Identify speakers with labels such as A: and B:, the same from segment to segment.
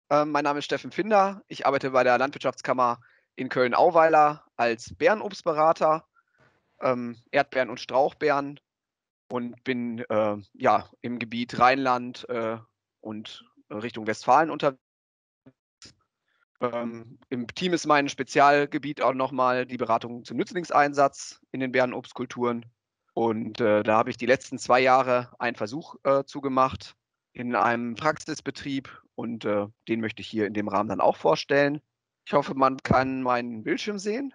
A: Mein Name ist Steffen Finder. Ich arbeite bei der Landwirtschaftskammer in Köln-Auweiler als Beerenobstberater, Erdbeeren und Strauchbeeren und bin, ja, im Gebiet Rheinland, und Richtung Westfalen unterwegs. Im Team ist mein Spezialgebiet auch noch mal die Beratung zum Nützlingseinsatz in den Beerenobstkulturen. Und, da habe ich die letzten 2 Jahre einen Versuch, zu gemacht in einem Praxisbetrieb und, den möchte ich hier in dem Rahmen dann auch vorstellen. Ich hoffe, man kann meinen Bildschirm sehen.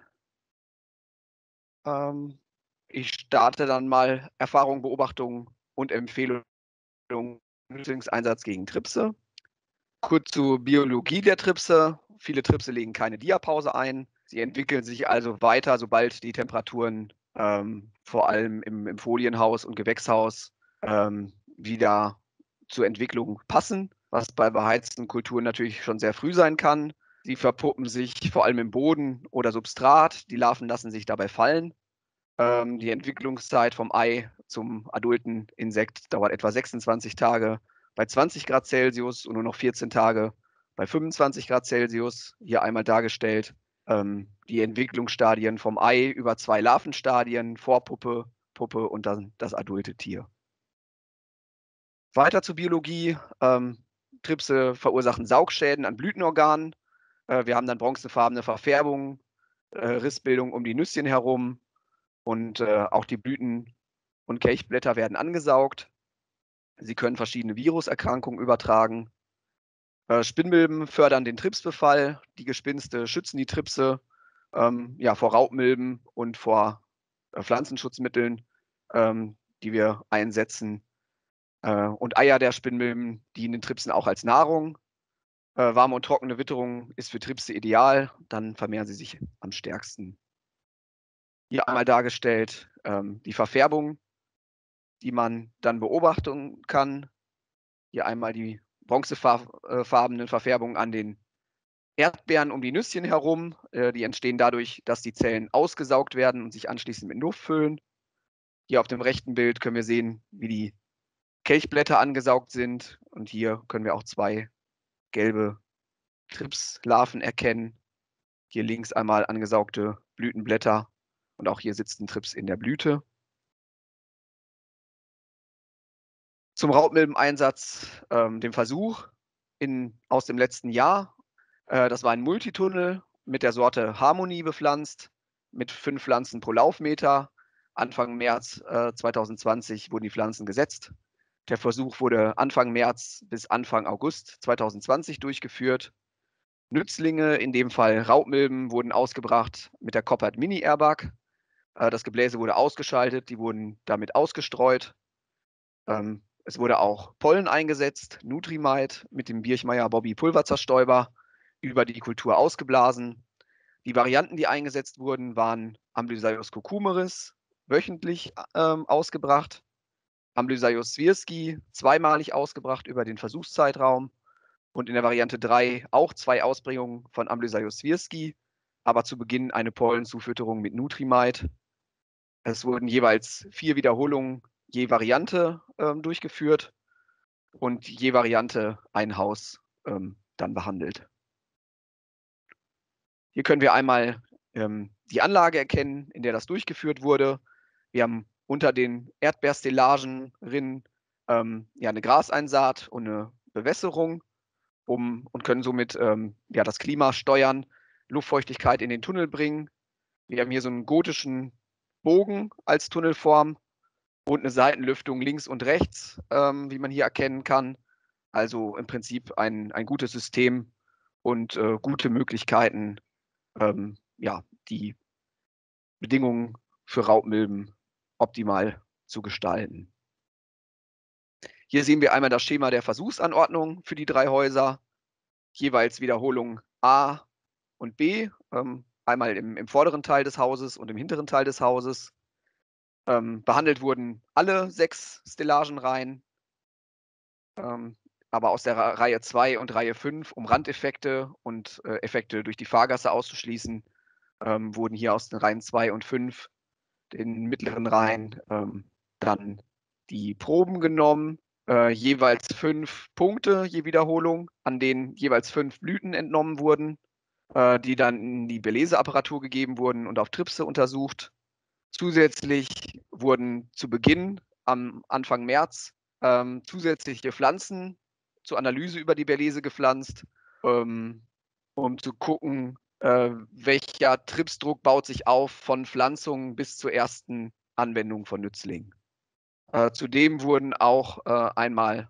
A: Ähm, Ich starte dann mal Erfahrungen, Beobachtungen und Empfehlungen Nützlingseinsatz gegen Tripse. Kurz zur Biologie der Tripse. Viele Tripse legen keine Diapause ein. Sie entwickeln sich also weiter, sobald die Temperaturen, vor allem im Folienhaus und Gewächshaus, wieder zur Entwicklung passen, was bei beheizten Kulturen natürlich schon sehr früh sein kann. Sie verpuppen sich vor allem im Boden oder Substrat. Die Larven lassen sich dabei fallen. Die Entwicklungszeit vom Ei zum adulten Insekt dauert etwa 26 Tage bei 20 Grad Celsius und nur noch 14 Tage bei 25 Grad Celsius. Hier einmal dargestellt die Entwicklungsstadien vom Ei über 2 Larvenstadien, Vorpuppe, Puppe und dann das adulte Tier. Weiter zur Biologie. Tripse verursachen Saugschäden an Blütenorganen. Wir haben dann bronzefarbene Verfärbung, Rissbildung um die Nüsschen herum und auch die Blüten und Kelchblätter werden angesaugt. Sie können verschiedene Viruserkrankungen übertragen. Spinnmilben fördern den Tripsbefall. Die Gespinste schützen die Tripse ja, vor Raubmilben und vor Pflanzenschutzmitteln, die wir einsetzen. Und Eier der Spinnmilben dienen den Tripsen auch als Nahrung. Warme und trockene Witterung ist für Tripse ideal, dann vermehren sie sich am stärksten. Hier einmal dargestellt die Verfärbung, die man dann beobachten kann. Hier einmal die bronzefarbenen Verfärbungen an den Erdbeeren um die Nüsschen herum. Die entstehen dadurch, dass die Zellen ausgesaugt werden und sich anschließend mit Luft füllen. Hier auf dem rechten Bild können wir sehen, wie die Kelchblätter angesaugt sind. Und hier können wir auch 2 gelbe Tripslarven erkennen. Hier links einmal angesaugte Blütenblätter und auch hier sitzt ein Trips in der Blüte. Zum Raubmilbeneinsatz, dem Versuch aus dem letzten Jahr. Das war ein Multitunnel mit der Sorte Harmonie bepflanzt, mit 5 Pflanzen pro Laufmeter. Anfang März 2020 wurden die Pflanzen gesetzt. Der Versuch wurde Anfang März bis Anfang August 2020 durchgeführt. Nützlinge, in dem Fall Raubmilben, wurden ausgebracht mit der Koppert Mini Airbag. Das Gebläse wurde ausgeschaltet, die wurden damit ausgestreut. Es wurde auch Pollen eingesetzt, Nutrimite mit dem Birchmeier-Bobby Pulverzerstäuber über die Kultur ausgeblasen. Die Varianten, die eingesetzt wurden, waren Amblysius cucumeris, wöchentlich ausgebracht, Amblysius swirski, zweimalig ausgebracht über den Versuchszeitraum und in der Variante 3 auch 2 Ausbringungen von Amblysius swirski, aber zu Beginn eine Pollenzufütterung mit Nutrimite. Es wurden jeweils 4 Wiederholungen je Variante durchgeführt und je Variante ein Haus dann behandelt. Hier können wir einmal die Anlage erkennen, in der das durchgeführt wurde. Wir haben unter den Erdbeerstellagenrinnen ja, eine Graseinsaat und eine Bewässerung und können somit ja, das Klima steuern, Luftfeuchtigkeit in den Tunnel bringen. Wir haben hier so einen gotischen Bogen als Tunnelform und eine Seitenlüftung links und rechts, wie man hier erkennen kann. Also im Prinzip ein gutes System und gute Möglichkeiten, ja, die Bedingungen für Raubmilben optimal zu gestalten. Hier sehen wir einmal das Schema der Versuchsanordnung für die 3 Häuser, jeweils Wiederholung A und B, einmal im vorderen Teil des Hauses und im hinteren Teil des Hauses. Behandelt wurden alle 6 Stellagenreihen, aber aus der Reihe 2 und Reihe 5, um Randeffekte und Effekte durch die Fahrgasse auszuschließen, wurden hier aus den Reihen 2 und 5, den mittleren Reihen, dann die Proben genommen, jeweils 5 Punkte je Wiederholung, an denen jeweils 5 Blüten entnommen wurden, die dann in die Beleseapparatur gegeben wurden und auf Tripse untersucht. Zusätzlich wurden zu Beginn am Anfang März zusätzliche Pflanzen zur Analyse über die Belese gepflanzt, um zu gucken, welcher Tripsdruck baut sich auf von Pflanzungen bis zur ersten Anwendung von Nützlingen. Zudem wurden auch einmal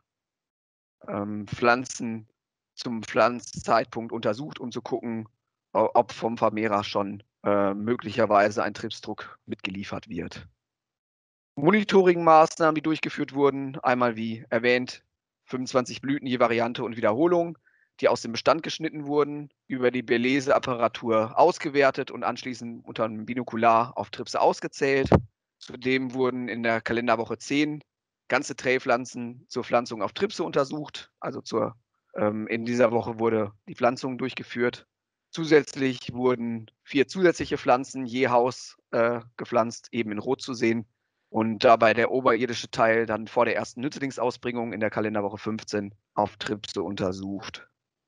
A: Pflanzen zum Pflanzzeitpunkt untersucht, um zu gucken, ob vom Vermehrer schon möglicherweise ein Tripsdruck mitgeliefert wird. Monitoring-Maßnahmen, die durchgeführt wurden, einmal wie erwähnt 25 Blüten je Variante und Wiederholung, die aus dem Bestand geschnitten wurden, über die Beleseapparatur ausgewertet und anschließend unter einem Binokular auf Tripse ausgezählt. Zudem wurden in der Kalenderwoche 10 ganze Traypflanzen zur Pflanzung auf Tripse untersucht. Also in dieser Woche wurde die Pflanzung durchgeführt. Zusätzlich wurden 4 zusätzliche Pflanzen je Haus gepflanzt, eben in Rot zu sehen. Und dabei der oberirdische Teil dann vor der ersten Nützlingsausbringung in der Kalenderwoche 15 auf Tripse untersucht.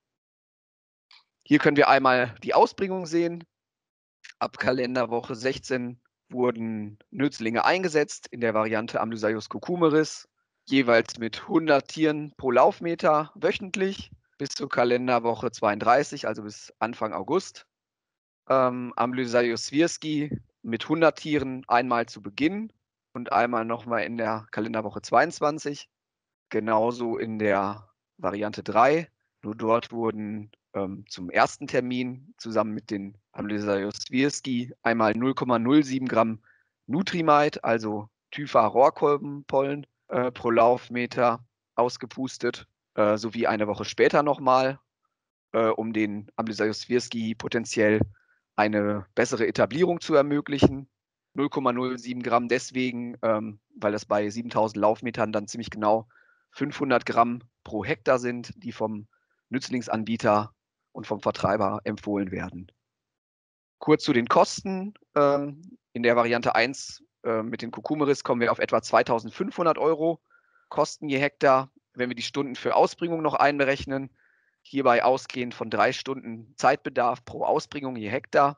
A: Hier können wir einmal die Ausbringung sehen. Ab Kalenderwoche 16 wurden Nützlinge eingesetzt in der Variante Amblysaius cucumeris, jeweils mit 100 Tieren pro Laufmeter wöchentlich bis zur Kalenderwoche 32, also bis Anfang August. Amblysaius swirski mit 100 Tieren einmal zu Beginn und einmal nochmal in der Kalenderwoche 22. Genauso in der Variante 3. Nur dort wurden zum ersten Termin zusammen mit den Amblysaius swirski einmal 0,07 Gramm Nutrimite, also Typha-Rohrkolbenpollen pro Laufmeter ausgepustet, sowie eine Woche später nochmal, um den Amblysaius swirski potenziell eine bessere Etablierung zu ermöglichen. 0,07 Gramm deswegen, weil das bei 7000 Laufmetern dann ziemlich genau 500 Gramm pro Hektar sind, die vom Nützlingsanbieter und vom Vertreiber empfohlen werden. Kurz zu den Kosten. In der Variante 1 mit den Cucumeris kommen wir auf etwa 2.500 € Kosten je Hektar. Wenn wir die Stunden für Ausbringung noch einberechnen, hierbei ausgehend von 3 Stunden Zeitbedarf pro Ausbringung je Hektar,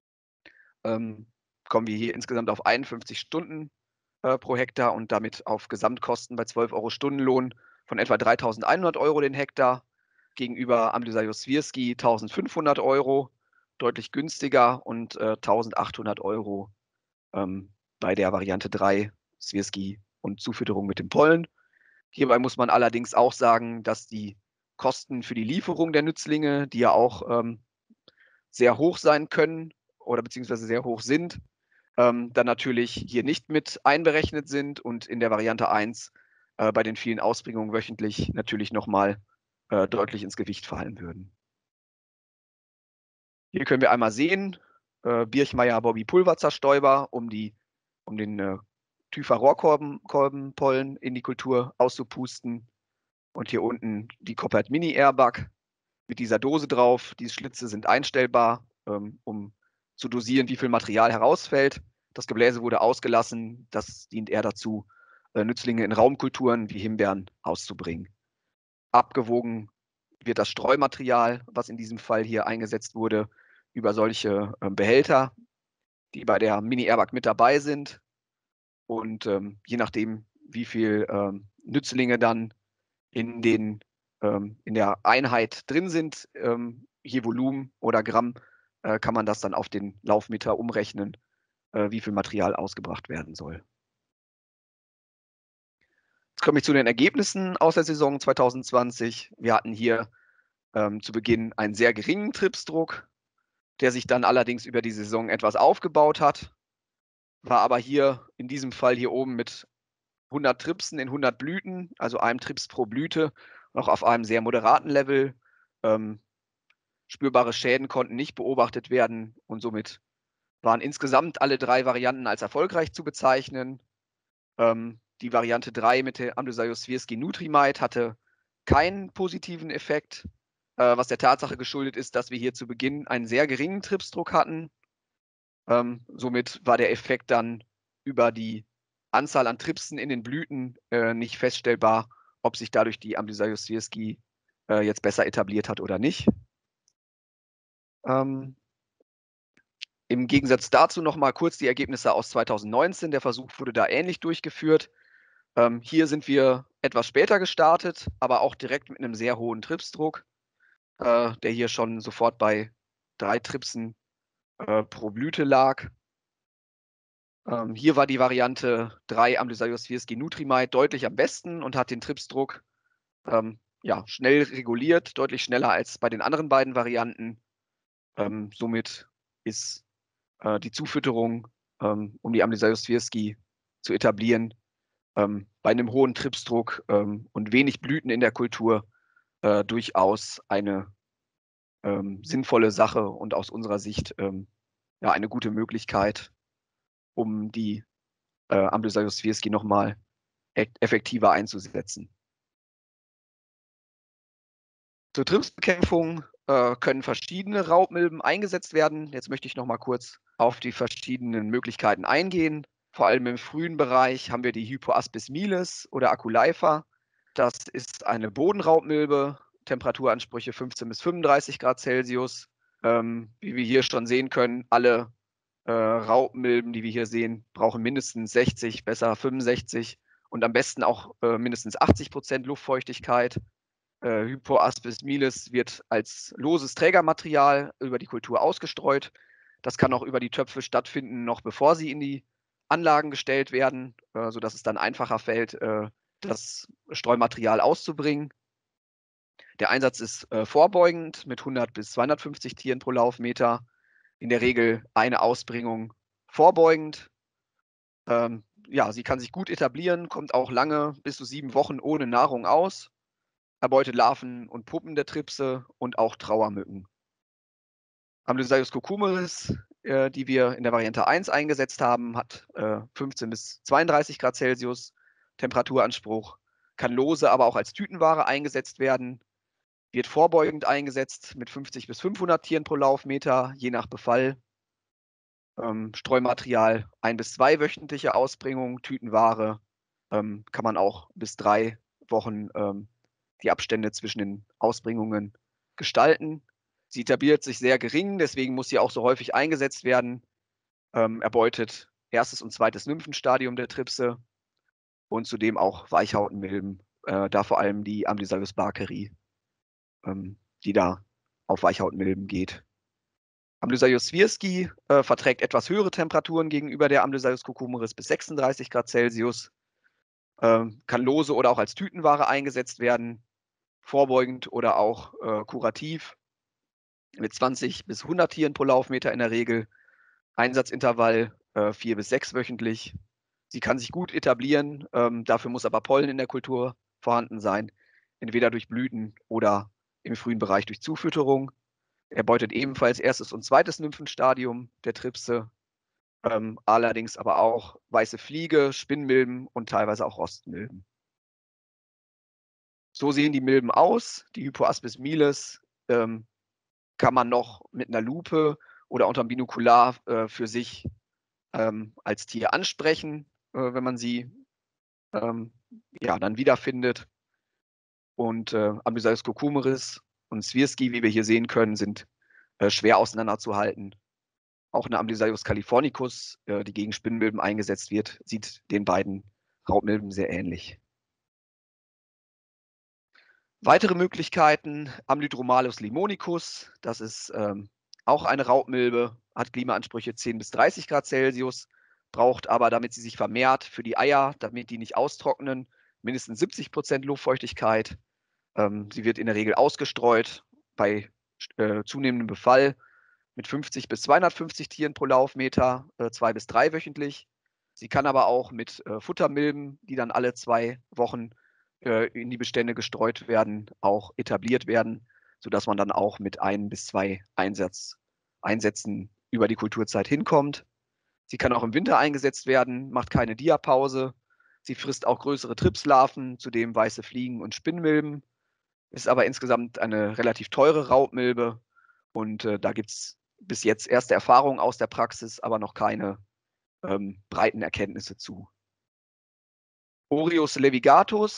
A: kommen wir hier insgesamt auf 51 Stunden pro Hektar und damit auf Gesamtkosten bei 12 € Stundenlohn von etwa 3.100 € den Hektar, gegenüber Amblysaius swirski 1.500 €, deutlich günstiger, und 1.800 € bei der Variante 3 swirski und Zufütterung mit dem Pollen. Hierbei muss man allerdings auch sagen, dass die Kosten für die Lieferung der Nützlinge, die ja auch sehr hoch sein können oder beziehungsweise sehr hoch sind, dann natürlich hier nicht mit einberechnet sind und in der Variante 1 bei den vielen Ausbringungen wöchentlich natürlich nochmal deutlich ins Gewicht fallen würden. Hier können wir einmal sehen, Birchmeier-Bobby-Pulverzerstäuber, um den Typha-Rohrkolbenpollen in die Kultur auszupusten. Und hier unten die Koppert Mini Airbag mit dieser Dose drauf. Die Schlitze sind einstellbar, um zu dosieren, wie viel Material herausfällt. Das Gebläse wurde ausgelassen. Das dient eher dazu, Nützlinge in Raumkulturen wie Himbeeren auszubringen. Abgewogen wird das Streumaterial, was in diesem Fall hier eingesetzt wurde, über solche Behälter, die bei der Mini Airbag mit dabei sind. Und je nachdem, wie viel Nützlinge dann in der Einheit drin sind, je Volumen oder Gramm, kann man das dann auf den Laufmeter umrechnen, wie viel Material ausgebracht werden soll. Jetzt komme ich zu den Ergebnissen aus der Saison 2020. Wir hatten hier zu Beginn einen sehr geringen Tripsdruck, der sich dann allerdings über die Saison etwas aufgebaut hat, war aber hier in diesem Fall hier oben mit 100 Tripsen in 100 Blüten, also einem Trips pro Blüte, noch auf einem sehr moderaten Level. Spürbare Schäden konnten nicht beobachtet werden und somit waren insgesamt alle 3 Varianten als erfolgreich zu bezeichnen. Die Variante 3 mit der Amblysaius swirski Nutrimite hatte keinen positiven Effekt, was der Tatsache geschuldet ist, dass wir hier zu Beginn einen sehr geringen Tripsdruck hatten. Somit war der Effekt dann über die Anzahl an Tripsen in den Blüten nicht feststellbar, ob sich dadurch die Amblysaius swierski jetzt besser etabliert hat oder nicht. Im Gegensatz dazu noch mal kurz die Ergebnisse aus 2019. Der Versuch wurde da ähnlich durchgeführt. Hier sind wir etwas später gestartet, aber auch direkt mit einem sehr hohen Tripsdruck, der hier schon sofort bei 3 Tripsen pro Blüte lag. Hier war die Variante 3 Amblysaius swierski Nutrimide deutlich am besten und hat den Tripsdruck schnell reguliert, deutlich schneller als bei den anderen beiden Varianten. Somit ist die Zufütterung, um die Amblysaius swierski zu etablieren, bei einem hohen Tripsdruck und wenig Blüten in der Kultur durchaus eine sinnvolle Sache und aus unserer Sicht eine gute Möglichkeit, um die Amblysaius swierski nochmal effektiver einzusetzen. Zur Tripsbekämpfung können verschiedene Raubmilben eingesetzt werden. Jetzt möchte ich noch mal kurz auf die verschiedenen Möglichkeiten eingehen. Vor allem im frühen Bereich haben wir die Hypoaspis miles oder Aculeifa. Das ist eine Bodenraubmilbe, Temperaturansprüche 15 bis 35 Grad Celsius. Wie wir hier schon sehen können, alle Raubmilben, die wir hier sehen, brauchen mindestens 60, besser 65 und am besten auch mindestens 80% Luftfeuchtigkeit. Hypoaspis miles wird als loses Trägermaterial über die Kultur ausgestreut. Das kann auch über die Töpfe stattfinden, noch bevor sie in die Anlagen gestellt werden, sodass es dann einfacher fällt, das Streumaterial auszubringen. Der Einsatz ist vorbeugend mit 100 bis 250 Tieren pro Laufmeter. In der Regel eine Ausbringung vorbeugend. Sie kann sich gut etablieren, kommt auch lange, bis zu 7 Wochen ohne Nahrung aus. Erbeutet Larven und Puppen der Tripse und auch Trauermücken. Amblysaius cucumeris, die wir in der Variante 1 eingesetzt haben, hat 15 bis 32 Grad Celsius Temperaturanspruch, kann lose, aber auch als Tütenware eingesetzt werden, wird vorbeugend eingesetzt mit 50 bis 500 Tieren pro Laufmeter, je nach Befall. Streumaterial 1 bis 2 wöchentliche Ausbringung, Tütenware kann man auch bis 3 Wochen die Abstände zwischen den Ausbringungen gestalten. Sie etabliert sich sehr gering, deswegen muss sie auch so häufig eingesetzt werden. Erbeutet erstes und zweites Nymphenstadium der Tripse und zudem auch Weichhautenmilben, da vor allem die Amblysaius barkeri, die da auf Weichhautenmilben geht. Amblysaius swierski verträgt etwas höhere Temperaturen gegenüber der Amblysaius cucumeris bis 36 Grad Celsius, kann lose oder auch als Tütenware eingesetzt werden, vorbeugend oder auch kurativ, mit 20 bis 100 Tieren pro Laufmeter in der Regel, Einsatzintervall 4 bis 6 wöchentlich. Sie kann sich gut etablieren, dafür muss aber Pollen in der Kultur vorhanden sein, entweder durch Blüten oder im frühen Bereich durch Zufütterung. Er beutet ebenfalls erstes und zweites Nymphenstadium der Tripse, allerdings aber auch weiße Fliege, Spinnmilben und teilweise auch Rostmilben. So sehen die Milben aus. Die Hypoaspis miles kann man noch mit einer Lupe oder unterm Binokular für sich als Tier ansprechen, wenn man sie dann wiederfindet. Und Amblysaius cucumeris und swierski, wie wir hier sehen können, sind schwer auseinanderzuhalten. Auch eine Amblysaius californicus, die gegen Spinnmilben eingesetzt wird, sieht den beiden Raubmilben sehr ähnlich. Weitere Möglichkeiten, Amlydromalus limonicus, das ist auch eine Raubmilbe, hat Klimaansprüche 10 bis 30 Grad Celsius, braucht aber, damit sie sich vermehrt, für die Eier, damit die nicht austrocknen, mindestens 70% Luftfeuchtigkeit. Sie wird in der Regel ausgestreut bei zunehmendem Befall mit 50 bis 250 Tieren pro Laufmeter, 2 bis 3 wöchentlich. Sie kann aber auch mit Futtermilben, die dann alle 2 Wochen in die Bestände gestreut werden, auch etabliert werden, sodass man dann auch mit 1 bis 2 Einsätzen über die Kulturzeit hinkommt. Sie kann auch im Winter eingesetzt werden, macht keine Diapause. Sie frisst auch größere Tripslarven, zudem weiße Fliegen und Spinnmilben, ist aber insgesamt eine relativ teure Raubmilbe und da gibt es bis jetzt erste Erfahrungen aus der Praxis, aber noch keine breiten Erkenntnisse zu. Oreus levigatus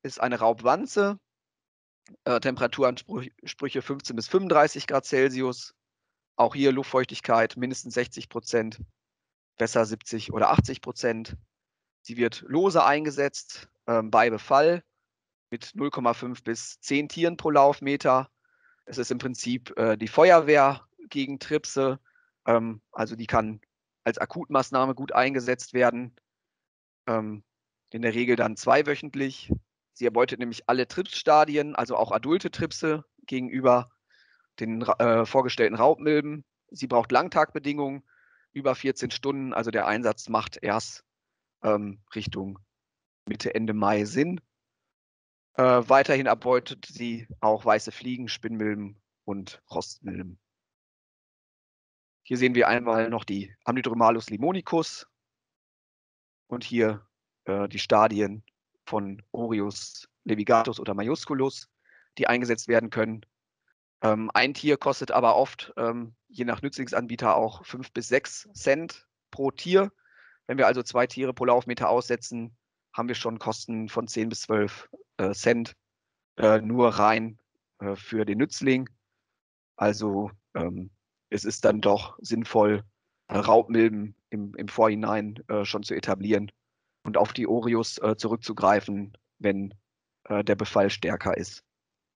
A: ist eine Raubwanze, Temperaturansprüche 15 bis 35 Grad Celsius. Auch hier Luftfeuchtigkeit mindestens 60%, besser 70 oder 80%. Sie wird lose eingesetzt, bei Befall mit 0,5 bis 10 Tieren pro Laufmeter. Es ist im Prinzip die Feuerwehr gegen Tripse, also die kann als Akutmaßnahme gut eingesetzt werden, in der Regel dann zweiwöchentlich. Sie erbeutet nämlich alle Tripsstadien, also auch adulte Tripse gegenüber den vorgestellten Raubmilben. Sie braucht Langtagbedingungen, über 14 Stunden, also der Einsatz macht erst Richtung Mitte, Ende Mai Sinn. Weiterhin erbeutet sie auch weiße Fliegen, Spinnmilben und Rostmilben. Hier sehen wir einmal noch die Amnidromalus limonicus und hier die Stadien von Orius levigatus oder majusculus, die eingesetzt werden können. Ein Tier kostet aber oft, je nach Nützlingsanbieter, auch 5 bis 6 Cent pro Tier. Wenn wir also 2 Tiere pro Laufmeter aussetzen, haben wir schon Kosten von 10 bis 12 Cent nur rein für den Nützling. Also es ist dann doch sinnvoll, Raubmilben im Vorhinein schon zu etablieren und auf die Orius zurückzugreifen, wenn der Befall stärker ist.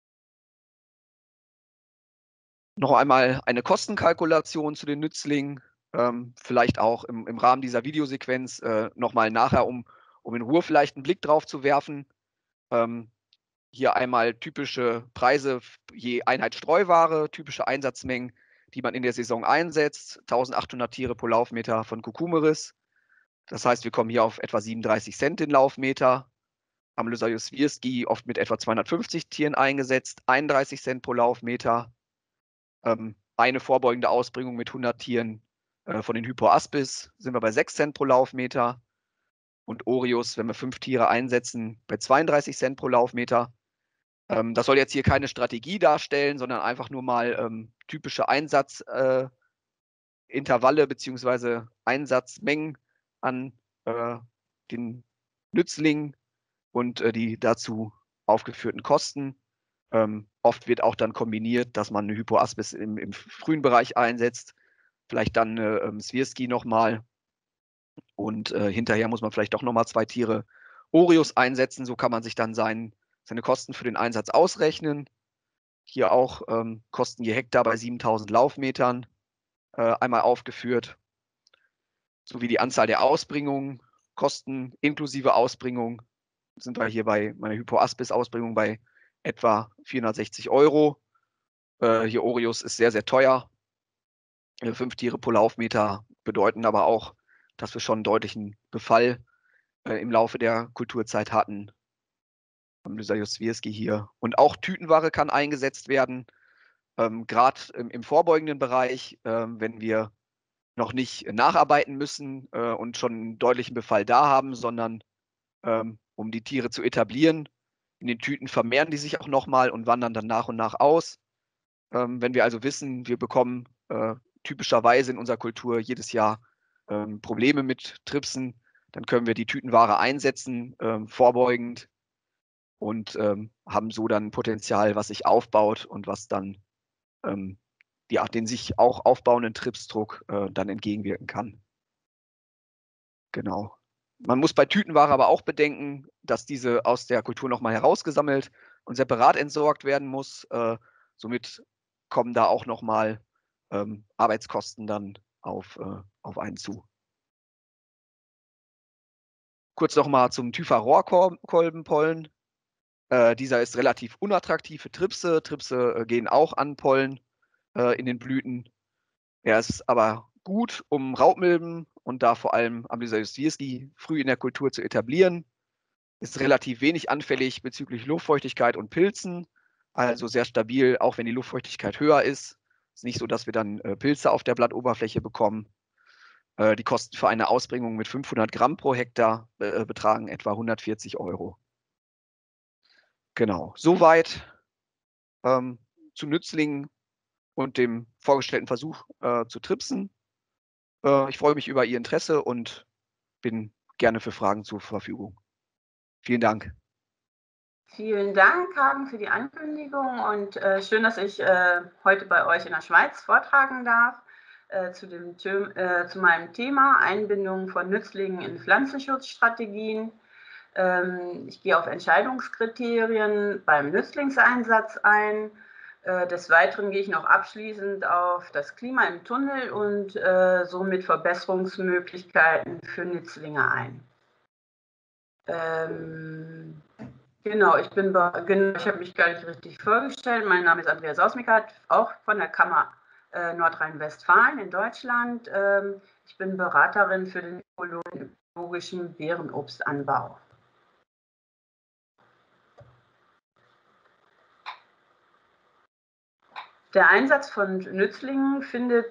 A: Noch einmal eine Kostenkalkulation zu den Nützlingen, vielleicht auch im Rahmen dieser Videosequenz nochmal nachher, um in Ruhe vielleicht einen Blick drauf zu werfen. Hier einmal typische Preise je Einheit Streuware, typische Einsatzmengen, die man in der Saison einsetzt. 1800 Tiere pro Laufmeter von Cucumeris. Das heißt, wir kommen hier auf etwa 37 Cent den Laufmeter. Amylosaius wirski oft mit etwa 250 Tieren eingesetzt, 31 Cent pro Laufmeter. Eine vorbeugende Ausbringung mit 100 Tieren von den Hypoaspis sind wir bei 6 Cent pro Laufmeter. Und Orius, wenn wir 5 Tiere einsetzen, bei 32 Cent pro Laufmeter. Das soll jetzt hier keine Strategie darstellen, sondern einfach nur mal typische Einsatzintervalle bzw. Einsatzmengen an den Nützlingen und die dazu aufgeführten Kosten. Oft wird auch dann kombiniert, dass man eine Hypoaspis im frühen Bereich einsetzt, vielleicht dann eine Swirski nochmal und hinterher muss man vielleicht doch nochmal 2 Tiere Orius einsetzen. So kann man sich dann seine Kosten für den Einsatz ausrechnen. Hier auch Kosten je Hektar bei 7000 Laufmetern einmal aufgeführt, sowie die Anzahl der Ausbringungen, Kosten inklusive Ausbringung sind wir hier bei meiner Hypoaspis-Ausbringung bei etwa 460 €. Hier Orius ist sehr, sehr teuer. 5 Tiere pro Laufmeter bedeuten aber auch, dass wir schon einen deutlichen Befall im Laufe der Kulturzeit hatten. Amylosaius wirski hier. Und auch Tütenware kann eingesetzt werden, gerade im vorbeugenden Bereich, wenn wir noch nicht nacharbeiten müssen und schon einen deutlichen Befall da haben, sondern um die Tiere zu etablieren. In den Tüten vermehren die sich auch nochmal und wandern dann nach und nach aus. Wenn wir also wissen, wir bekommen typischerweise in unserer Kultur jedes Jahr Probleme mit Tripsen, dann können wir die Tütenware einsetzen, vorbeugend und haben so dann Potenzial, was sich aufbaut und was dann den sich auch aufbauenden Tripsdruck dann entgegenwirken kann. Genau. Man muss bei Tütenware aber auch bedenken, dass diese aus der Kultur nochmal herausgesammelt und separat entsorgt werden muss. Somit kommen da auch nochmal Arbeitskosten dann auf einen zu. Kurz nochmal zum Thypha-Rohrkolbenpollen. Dieser ist relativ unattraktiv für Tripse. Tripse gehen auch an Pollen in den Blüten. Er ist aber gut, um Raubmilben und da vor allem Amylosaius wirski früh in der Kultur zu etablieren. Ist relativ wenig anfällig bezüglich Luftfeuchtigkeit und Pilzen, also sehr stabil, auch wenn die Luftfeuchtigkeit höher ist. Ist nicht so, dass wir dann Pilze auf der Blattoberfläche bekommen. Die Kosten für eine Ausbringung mit 500 Gramm pro Hektar betragen etwa 140 €. Genau, soweit zu Nützlingen und dem vorgestellten Versuch zu tripsen. Ich freue mich über Ihr Interesse und bin gerne für Fragen zur Verfügung. Vielen Dank.
B: Vielen Dank, Hagen, für die Ankündigung und schön, dass ich heute bei euch in der Schweiz vortragen darf zu meinem Thema Einbindung von Nützlingen in Pflanzenschutzstrategien. Ich gehe auf Entscheidungskriterien beim Nützlingseinsatz ein. Des Weiteren gehe ich noch abschließend auf das Klima im Tunnel und somit Verbesserungsmöglichkeiten für Nützlinge ein. Genau, ich habe mich gar nicht richtig vorgestellt. Mein Name ist Andrea Sausmikat, auch von der Kammer Nordrhein-Westfalen in Deutschland. Ich bin Beraterin für den ökologischen Beerenobstanbau. Der Einsatz von Nützlingen findet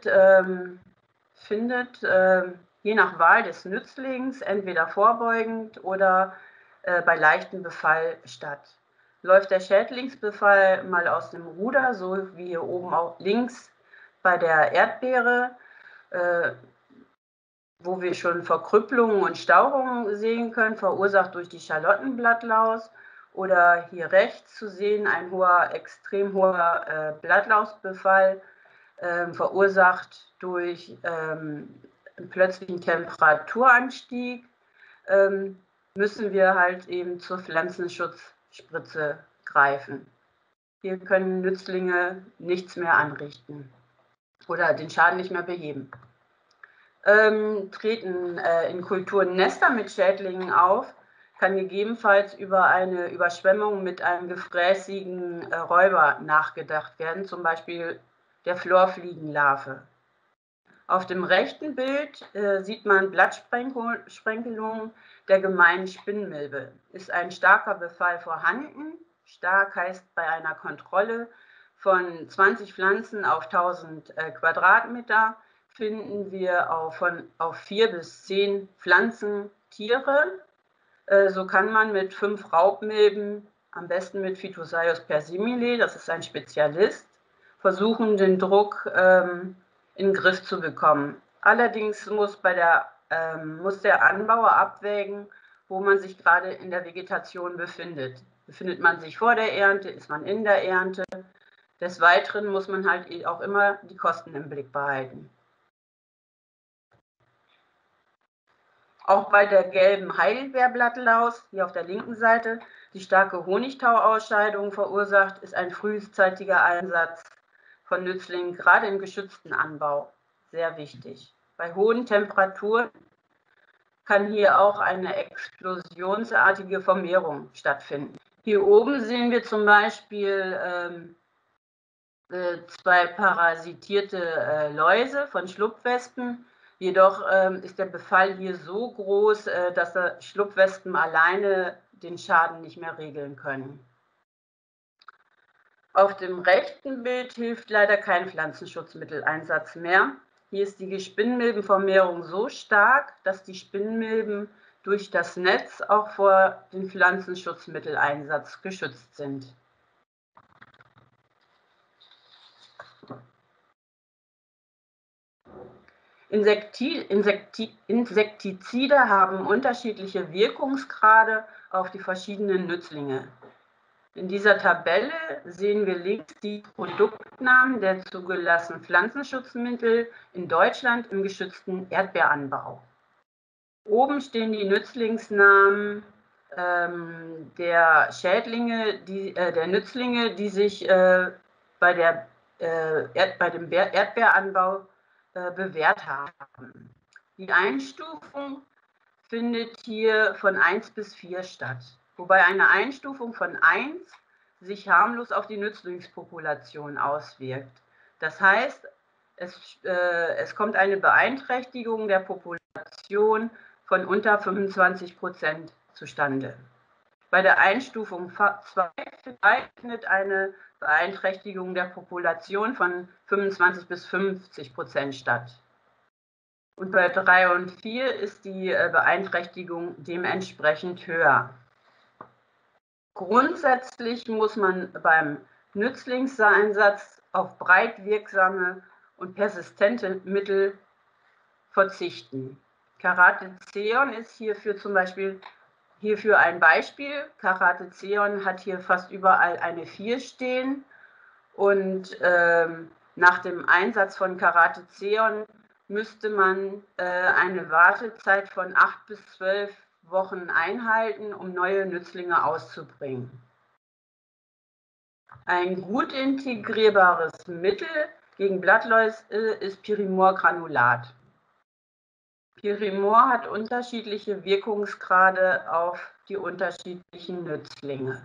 B: je nach Wahl des Nützlings entweder vorbeugend oder bei leichtem Befall statt. Läuft der Schädlingsbefall mal aus dem Ruder, so wie hier oben auch links bei der Erdbeere, wo wir schon Verkrüppelungen und Stauchungen sehen können, verursacht durch die Schalottenblattlaus, oder hier rechts zu sehen ein extrem hoher Blattlausbefall, verursacht durch einen plötzlichen Temperaturanstieg, müssen wir halt eben zur Pflanzenschutzspritze greifen. Hier können Nützlinge nichts mehr anrichten oder den Schaden nicht mehr beheben. Treten in Kulturen Nester mit Schädlingen auf, kann gegebenenfalls über eine Überschwemmung mit einem gefräßigen Räuber nachgedacht werden, zum Beispiel der Florfliegenlarve. Auf dem rechten Bild sieht man Blattsprenkelungen der gemeinen Spinnmilbe. Ist ein starker Befall vorhanden? Stark heißt bei einer Kontrolle von 20 Pflanzen auf 1000 Quadratmeter finden wir auf 4 bis 10 Pflanzen Tiere. So kann man mit 5 Raubmilben, am besten mit Phytosaeus persimile, das ist ein Spezialist, versuchen, den Druck in den Griff zu bekommen. Allerdings muss der Anbauer abwägen, wo man sich gerade in der Vegetation befindet. Befindet man sich vor der Ernte, ist man in der Ernte? Des Weiteren muss man halt auch immer die Kosten im Blick behalten. Auch bei der gelben Heidelbeerblattlaus, hier auf der linken Seite, die starke Honigtauausscheidung verursacht, ist ein frühzeitiger Einsatz von Nützlingen, gerade im geschützten Anbau, sehr wichtig. Bei hohen Temperaturen kann hier auch eine explosionsartige Vermehrung stattfinden. Hier oben sehen wir zum Beispiel 2 parasitierte Läuse von Schlupfwespen. Jedoch ist der Befall hier so groß, dass Schlupfwespen alleine den Schaden nicht mehr regeln können. Auf dem rechten Bild hilft leider kein Pflanzenschutzmitteleinsatz mehr. Hier ist die Spinnmilbenvermehrung so stark, dass die Spinnmilben durch das Netz auch vor dem Pflanzenschutzmitteleinsatz geschützt sind. Insektizide haben unterschiedliche Wirkungsgrade auf die verschiedenen Nützlinge. In dieser Tabelle sehen wir links die Produktnamen der zugelassenen Pflanzenschutzmittel in Deutschland im geschützten Erdbeeranbau. Oben stehen die Nützlingsnamen der Nützlinge, die sich bei dem Erdbeeranbau bewährt haben. Die Einstufung findet hier von 1 bis 4 statt, wobei eine Einstufung von 1 sich harmlos auf die Nützlingspopulation auswirkt. Das heißt, es kommt eine Beeinträchtigung der Population von unter 25% zustande. Bei der Einstufung 2 findet eine Beeinträchtigung der Population von 25 bis 50% statt. Und bei 3 und 4 ist die Beeinträchtigung dementsprechend höher. Grundsätzlich muss man beim Nützlingseinsatz auf breit wirksame und persistente Mittel verzichten. Caratezeon ist hierfür zum Beispiel Hierfür ein Beispiel. Carathezeon hat hier fast überall eine 4 stehen und nach dem Einsatz von Carathezeon müsste man eine Wartezeit von 8 bis 12 Wochen einhalten, um neue Nützlinge auszubringen. Ein gut integrierbares Mittel gegen Blattläuse ist Pyrimorgranulat. Pyrimor hat unterschiedliche Wirkungsgrade auf die unterschiedlichen Nützlinge.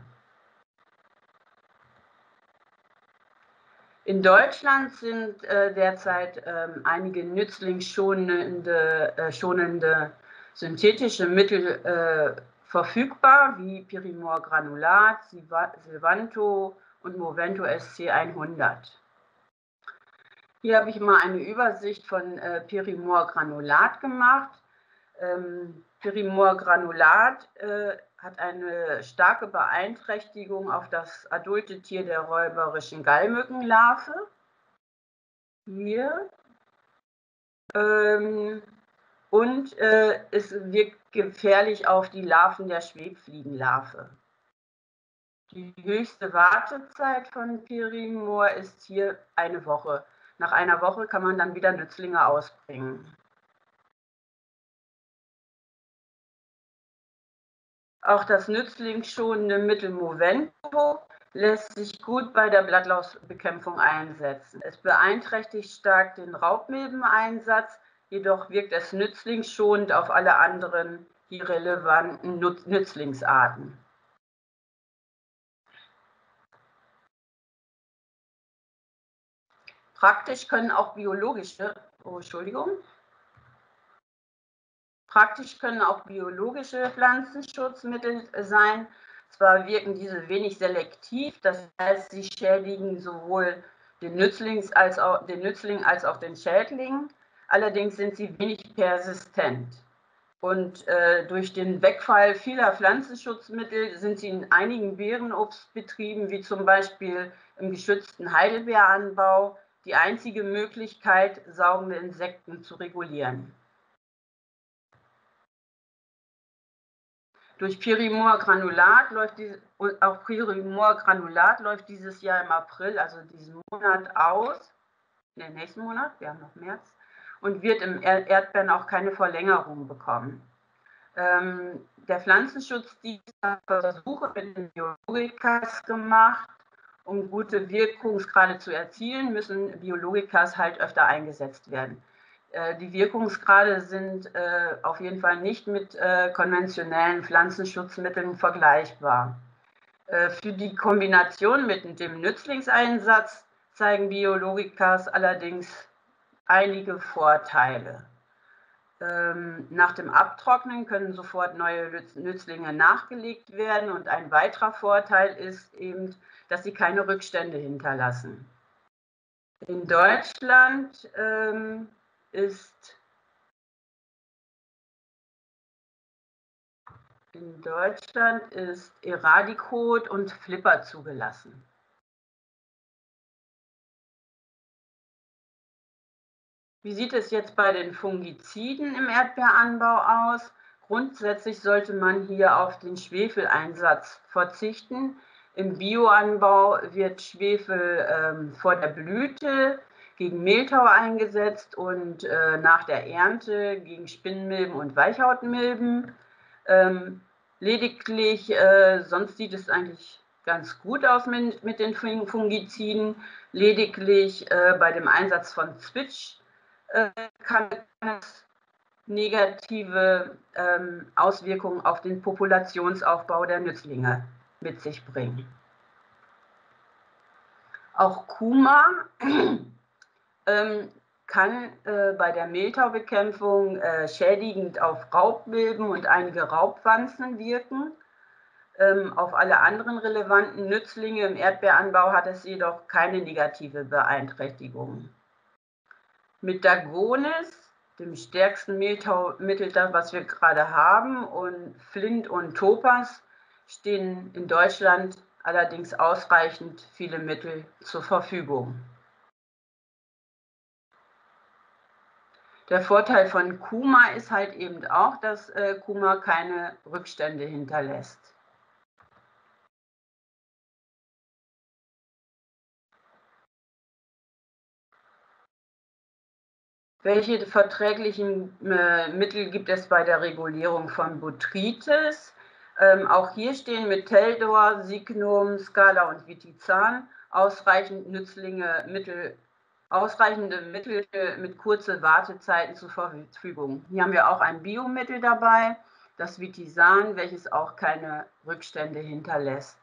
B: In Deutschland sind derzeit einige nützlingsschonende synthetische Mittel verfügbar, wie Pyrimorgranulat, Silvanto und Movento SC 100. Hier habe ich mal eine Übersicht von Pyrimorgranulat gemacht. Pyrimorgranulat hat eine starke Beeinträchtigung auf das adulte Tier der räuberischen Gallmückenlarve. Hier. Und es wirkt gefährlich auf die Larven der Schwebfliegenlarve. Die höchste Wartezeit von Pyrimor ist hier eine Woche. Nach einer Woche kann man dann wieder Nützlinge ausbringen. Auch das nützlingsschonende Mittel Movento lässt sich gut bei der Blattlausbekämpfung einsetzen. Es beeinträchtigt stark den Raubmilbeneinsatz, jedoch wirkt es nützlingsschonend auf alle anderen hier relevanten Nützlingsarten. Praktisch können auch biologische Pflanzenschutzmittel sein. Zwar wirken diese wenig selektiv, das heißt, sie schädigen sowohl den Nützling als auch den Schädling. Allerdings sind sie wenig persistent. Und durch den Wegfall vieler Pflanzenschutzmittel sind sie in einigen Beerenobstbetrieben, wie zum Beispiel im geschützten Heidelbeeranbau, die einzige Möglichkeit, saugende Insekten zu regulieren. Durch Pyrimorgranulat läuft dieses Jahr im April, also diesen Monat aus, nächsten Monat, wir haben noch März, und wird im Erdbeeren auch keine Verlängerung bekommen. Der Pflanzenschutzdienst hat Versuche mit den Biologikas gemacht. Um gute Wirkungsgrade zu erzielen, müssen Biologikas halt öfter eingesetzt werden. Die Wirkungsgrade sind auf jeden Fall nicht mit konventionellen Pflanzenschutzmitteln vergleichbar. Für die Kombination mit dem Nützlingseinsatz zeigen Biologikas allerdings einige Vorteile. Nach dem Abtrocknen können sofort neue Nützlinge nachgelegt werden und ein weiterer Vorteil ist eben, dass sie keine Rückstände hinterlassen. In Deutschland ist Eradicot und Flipper zugelassen. Wie sieht es jetzt bei den Fungiziden im Erdbeeranbau aus? Grundsätzlich sollte man hier auf den Schwefeleinsatz verzichten. Im Bioanbau wird Schwefel vor der Blüte gegen Mehltau eingesetzt und nach der Ernte gegen Spinnmilben und Weichhautmilben. Lediglich, sonst sieht es eigentlich ganz gut aus mit den Fungiziden. Lediglich bei dem Einsatz von Zwitsch kann es negative Auswirkungen auf den Populationsaufbau der Nützlinge mit sich bringen. Auch Kuma kann bei der Mehltaubekämpfung schädigend auf Raubmilben und einige Raubwanzen wirken. Auf alle anderen relevanten Nützlinge im Erdbeeranbau hat es jedoch keine negative Beeinträchtigung. Mit Dagonis, dem stärksten Mehltaumittel, was wir gerade haben, und Flint und Topaz stehen in Deutschland allerdings ausreichend viele Mittel zur Verfügung. Der Vorteil von Kuma ist halt eben auch, dass Kuma keine Rückstände hinterlässt. Welche verträglichen Mittel gibt es bei der Regulierung von Botrytis? Auch hier stehen mit Teldor, Signum, Scala und Vitizan ausreichende Mittel mit kurzen Wartezeiten zur Verfügung. Hier haben wir auch ein Biomittel dabei, das Vitizan, welches auch keine Rückstände hinterlässt.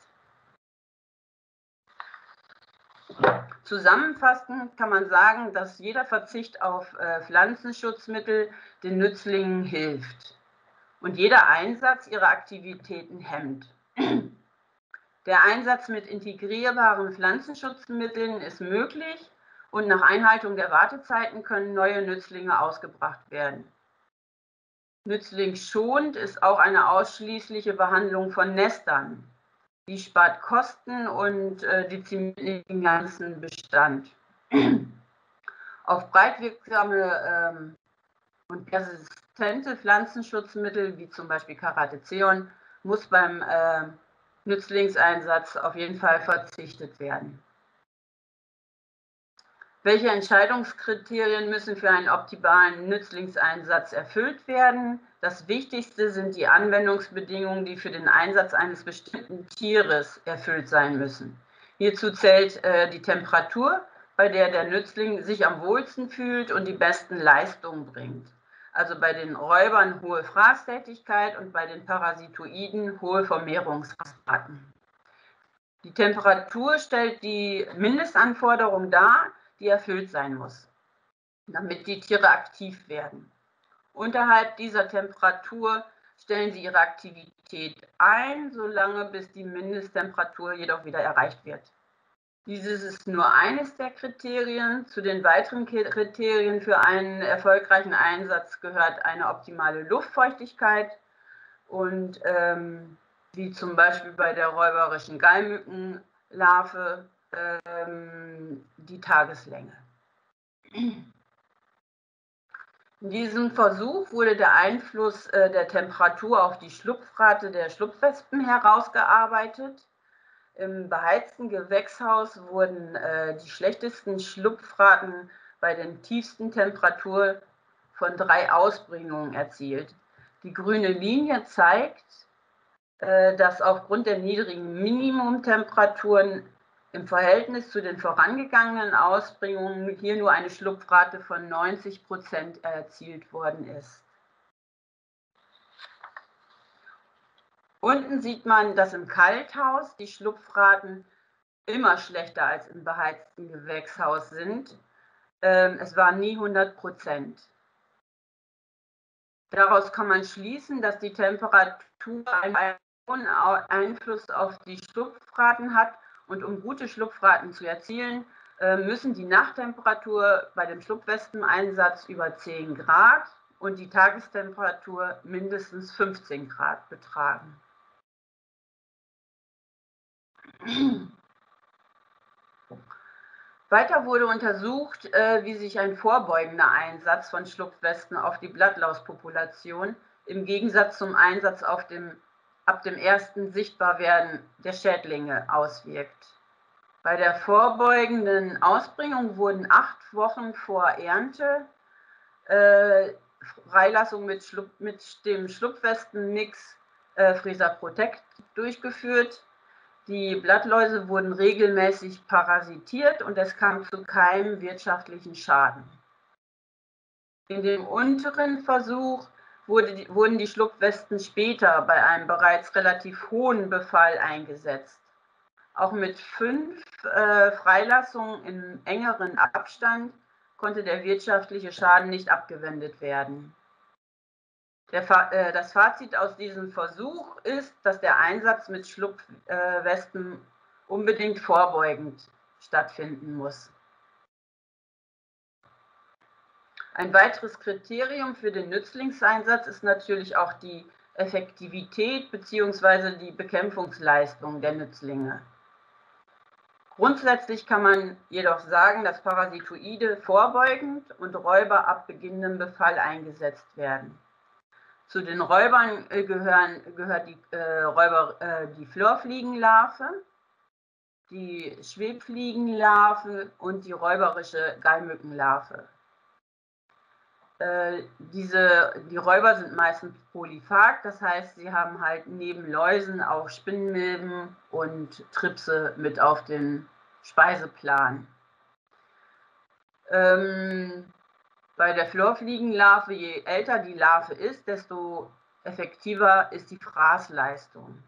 B: Zusammenfassend kann man sagen, dass jeder Verzicht auf Pflanzenschutzmittel den Nützlingen hilft und jeder Einsatz ihrer Aktivitäten hemmt. Der Einsatz mit integrierbaren Pflanzenschutzmitteln ist möglich und nach Einhaltung der Wartezeiten können neue Nützlinge ausgebracht werden. Nützlingsschonend ist auch eine ausschließliche Behandlung von Nestern. Die spart Kosten und dezimiert den ganzen Bestand. Auf breitwirksame und persistente Pflanzenschutzmittel, wie zum Beispiel Karatezeon, muss beim Nützlingseinsatz auf jeden Fall verzichtet werden. Welche Entscheidungskriterien müssen für einen optimalen Nützlingseinsatz erfüllt werden? Das Wichtigste sind die Anwendungsbedingungen, die für den Einsatz eines bestimmten Tieres erfüllt sein müssen. Hierzu zählt die Temperatur, bei der der Nützling sich am wohlsten fühlt und die besten Leistungen bringt. Also bei den Räubern hohe Fraßtätigkeit und bei den Parasitoiden hohe Vermehrungsraten. Die Temperatur stellt die Mindestanforderung dar, die erfüllt sein muss, damit die Tiere aktiv werden. Unterhalb dieser Temperatur stellen sie ihre Aktivität ein, solange bis die Mindesttemperatur jedoch wieder erreicht wird. Dieses ist nur eines der Kriterien. Zu den weiteren Kriterien für einen erfolgreichen Einsatz gehört eine optimale Luftfeuchtigkeit und wie zum Beispiel bei der räuberischen Gallmückenlarve die Tageslänge. In diesem Versuch wurde der Einfluss der Temperatur auf die Schlupfrate der Schlupfwespen herausgearbeitet. Im beheizten Gewächshaus wurden die schlechtesten Schlupfraten bei den tiefsten Temperaturen von 3 Ausbringungen erzielt. Die grüne Linie zeigt, dass aufgrund der niedrigen Minimumtemperaturen im Verhältnis zu den vorangegangenen Ausbringungen hier nur eine Schlupfrate von 90% erzielt worden ist. Unten sieht man, dass im Kalthaus die Schlupfraten immer schlechter als im beheizten Gewächshaus sind. Es waren nie 100%. Daraus kann man schließen, dass die Temperatur einen hohen Einfluss auf die Schlupfraten hat. Und um gute Schlupfraten zu erzielen, müssen die Nachttemperatur bei dem Schlupfwespeneinsatz über 10 Grad und die Tagestemperatur mindestens 15 Grad betragen. Weiter wurde untersucht, wie sich ein vorbeugender Einsatz von Schlupfwespen auf die Blattlauspopulation im Gegensatz zum Einsatz ab dem ersten Sichtbarwerden der Schädlinge auswirkt. Bei der vorbeugenden Ausbringung wurden 8 Wochen vor Ernte Freilassung mit dem Schlupfwespenmix Freezer Protect durchgeführt. Die Blattläuse wurden regelmäßig parasitiert und es kam zu keinem wirtschaftlichen Schaden. In dem unteren Versuch wurden die Schlupfwespen später bei einem bereits relativ hohen Befall eingesetzt. Auch mit 5 Freilassungen im engeren Abstand konnte der wirtschaftliche Schaden nicht abgewendet werden. Das Fazit aus diesem Versuch ist, dass der Einsatz mit Schlupfwespen unbedingt vorbeugend stattfinden muss. Ein weiteres Kriterium für den Nützlingseinsatz ist natürlich auch die Effektivität bzw. die Bekämpfungsleistung der Nützlinge. Grundsätzlich kann man jedoch sagen, dass Parasitoide vorbeugend und Räuber ab beginnendem Befall eingesetzt werden. Zu den Räubern gehört die Florfliegenlarve, die Schwebfliegenlarve und die räuberische Gallmückenlarve. Die Räuber sind meistens polyphag, das heißt, sie haben halt neben Läusen auch Spinnmilben und Tripse mit auf den Speiseplan. Bei der Florfliegenlarve, je älter die Larve ist, desto effektiver ist die Fraßleistung.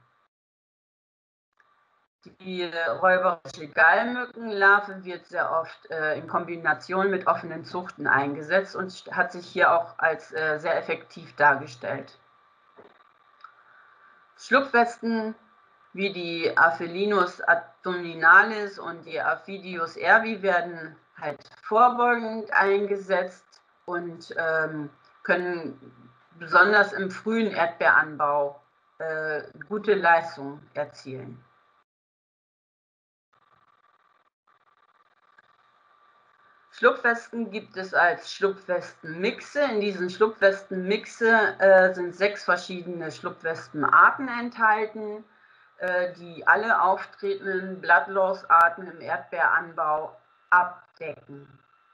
B: Die räuberische Gallmückenlarve wird sehr oft in Kombination mit offenen Zuchten eingesetzt und hat sich hier auch als sehr effektiv dargestellt. Schlupfwespen wie die Aphelinus abdominalis und die Aphidius erbi werden halt vorbeugend eingesetzt und können besonders im frühen Erdbeeranbau gute Leistungen erzielen. Schlupfwespen gibt es als Schlupfwespenmixe. In diesen Schlupfwespenmixe sind 6 verschiedene Schlupfwespenarten enthalten, die alle auftretenden Blattlausarten im Erdbeeranbau abdecken.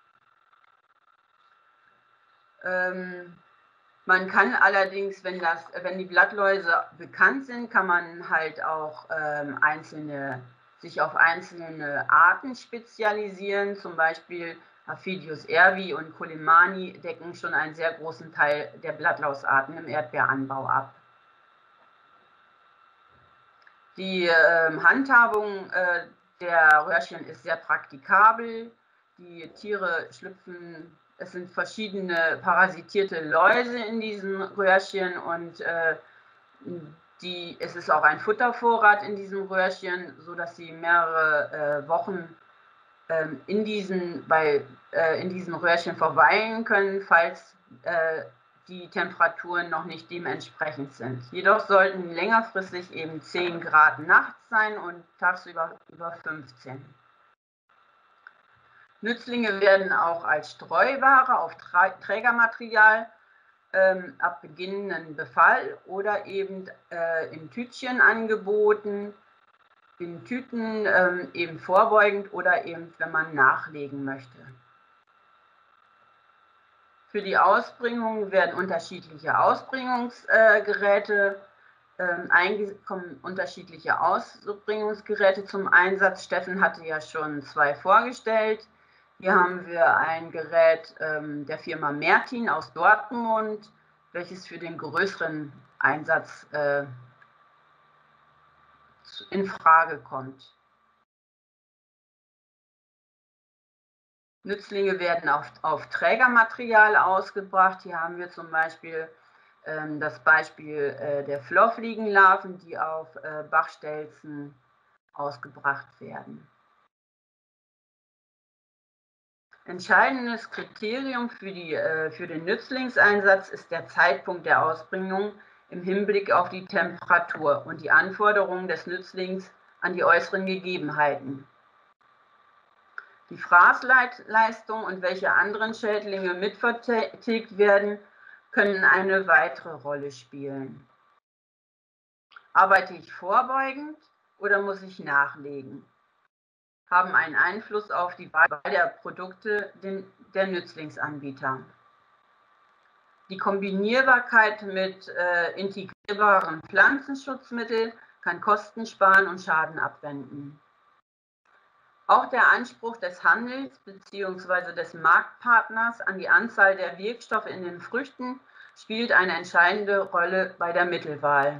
B: Man kann allerdings, wenn die Blattläuse bekannt sind, kann man halt auch sich auf einzelne Arten spezialisieren. Zum Beispiel Aphidius erbi und Colemani decken schon einen sehr großen Teil der Blattlausarten im Erdbeeranbau ab. Die Handhabung der Röhrchen ist sehr praktikabel. Die Tiere schlüpfen, es sind verschiedene parasitierte Läuse in diesen Röhrchen und es ist auch ein Futtervorrat in diesem Röhrchen, sodass sie mehrere Wochen in diesen Röhrchen verweilen können, falls die Temperaturen noch nicht dementsprechend sind. Jedoch sollten längerfristig eben 10 Grad nachts sein und tagsüber über 15. Nützlinge werden auch als Streuware auf Trägermaterial ab beginnendem Befall oder eben in Tütchen angeboten, in Tüten eben vorbeugend oder eben, wenn man nachlegen möchte. Für die Ausbringung werden unterschiedliche Ausbringungsgeräte kommen unterschiedliche Ausbringungsgeräte zum Einsatz. Steffen hatte ja schon 2 vorgestellt. Hier haben wir ein Gerät der Firma Mertin aus Dortmund, welches für den größeren Einsatz in Frage kommt. Nützlinge werden auf Trägermaterial ausgebracht. Hier haben wir zum Beispiel das Beispiel der Florfliegenlarven, die auf Bachstelzen ausgebracht werden. Entscheidendes Kriterium für den Nützlingseinsatz ist der Zeitpunkt der Ausbringung im Hinblick auf die Temperatur und die Anforderungen des Nützlings an die äußeren Gegebenheiten. Die Fraßleistung und welche anderen Schädlinge mitvertilgt werden, können eine weitere Rolle spielen. Arbeite ich vorbeugend oder muss ich nachlegen? Haben einen Einfluss auf die Wahl der Produkte der Nützlingsanbieter. Die Kombinierbarkeit mit integrierbaren Pflanzenschutzmitteln kann Kosten sparen und Schaden abwenden. Auch der Anspruch des Handels bzw. des Marktpartners an die Anzahl der Wirkstoffe in den Früchten spielt eine entscheidende Rolle bei der Mittelwahl.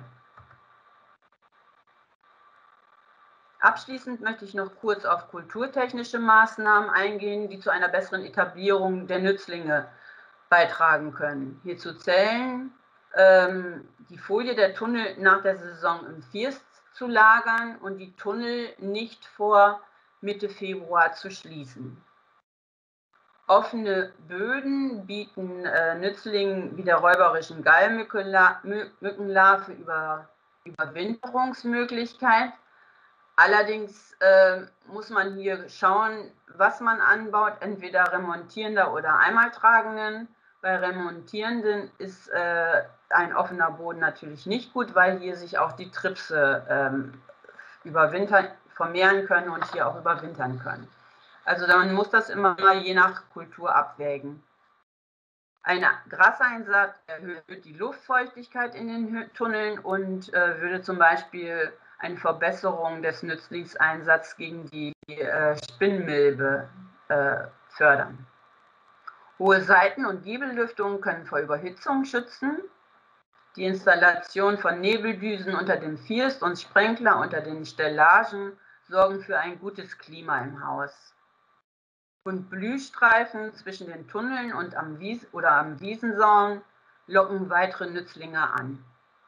B: Abschließend möchte ich noch kurz auf kulturtechnische Maßnahmen eingehen, die zu einer besseren Etablierung der Nützlinge beitragen können. Hierzu zählen die Folie der Tunnel nach der Saison im First zu lagern und die Tunnel nicht vor Mitte Februar zu schließen. Offene Böden bieten Nützlingen wie der räuberischen Gallmückenlarve Überwinterungsmöglichkeit. Allerdings muss man hier schauen, was man anbaut, entweder remontierender oder einmaltragenden. Bei remontierenden ist ein offener Boden natürlich nicht gut, weil hier sich auch die Tripse vermehren können und hier auch überwintern können. Also man muss das immer je nach Kultur abwägen. Ein Graseinsatz erhöht die Luftfeuchtigkeit in den Tunneln und würde zum Beispiel eine Verbesserung des Nützlingseinsatzes gegen die Spinnmilbe fördern. Hohe Seiten- und Giebellüftungen können vor Überhitzung schützen. Die Installation von Nebeldüsen unter dem First und Sprenkler unter den Stellagen sorgen für ein gutes Klima im Haus. Und Blühstreifen zwischen den Tunneln und am Wiesensaum locken weitere Nützlinge an.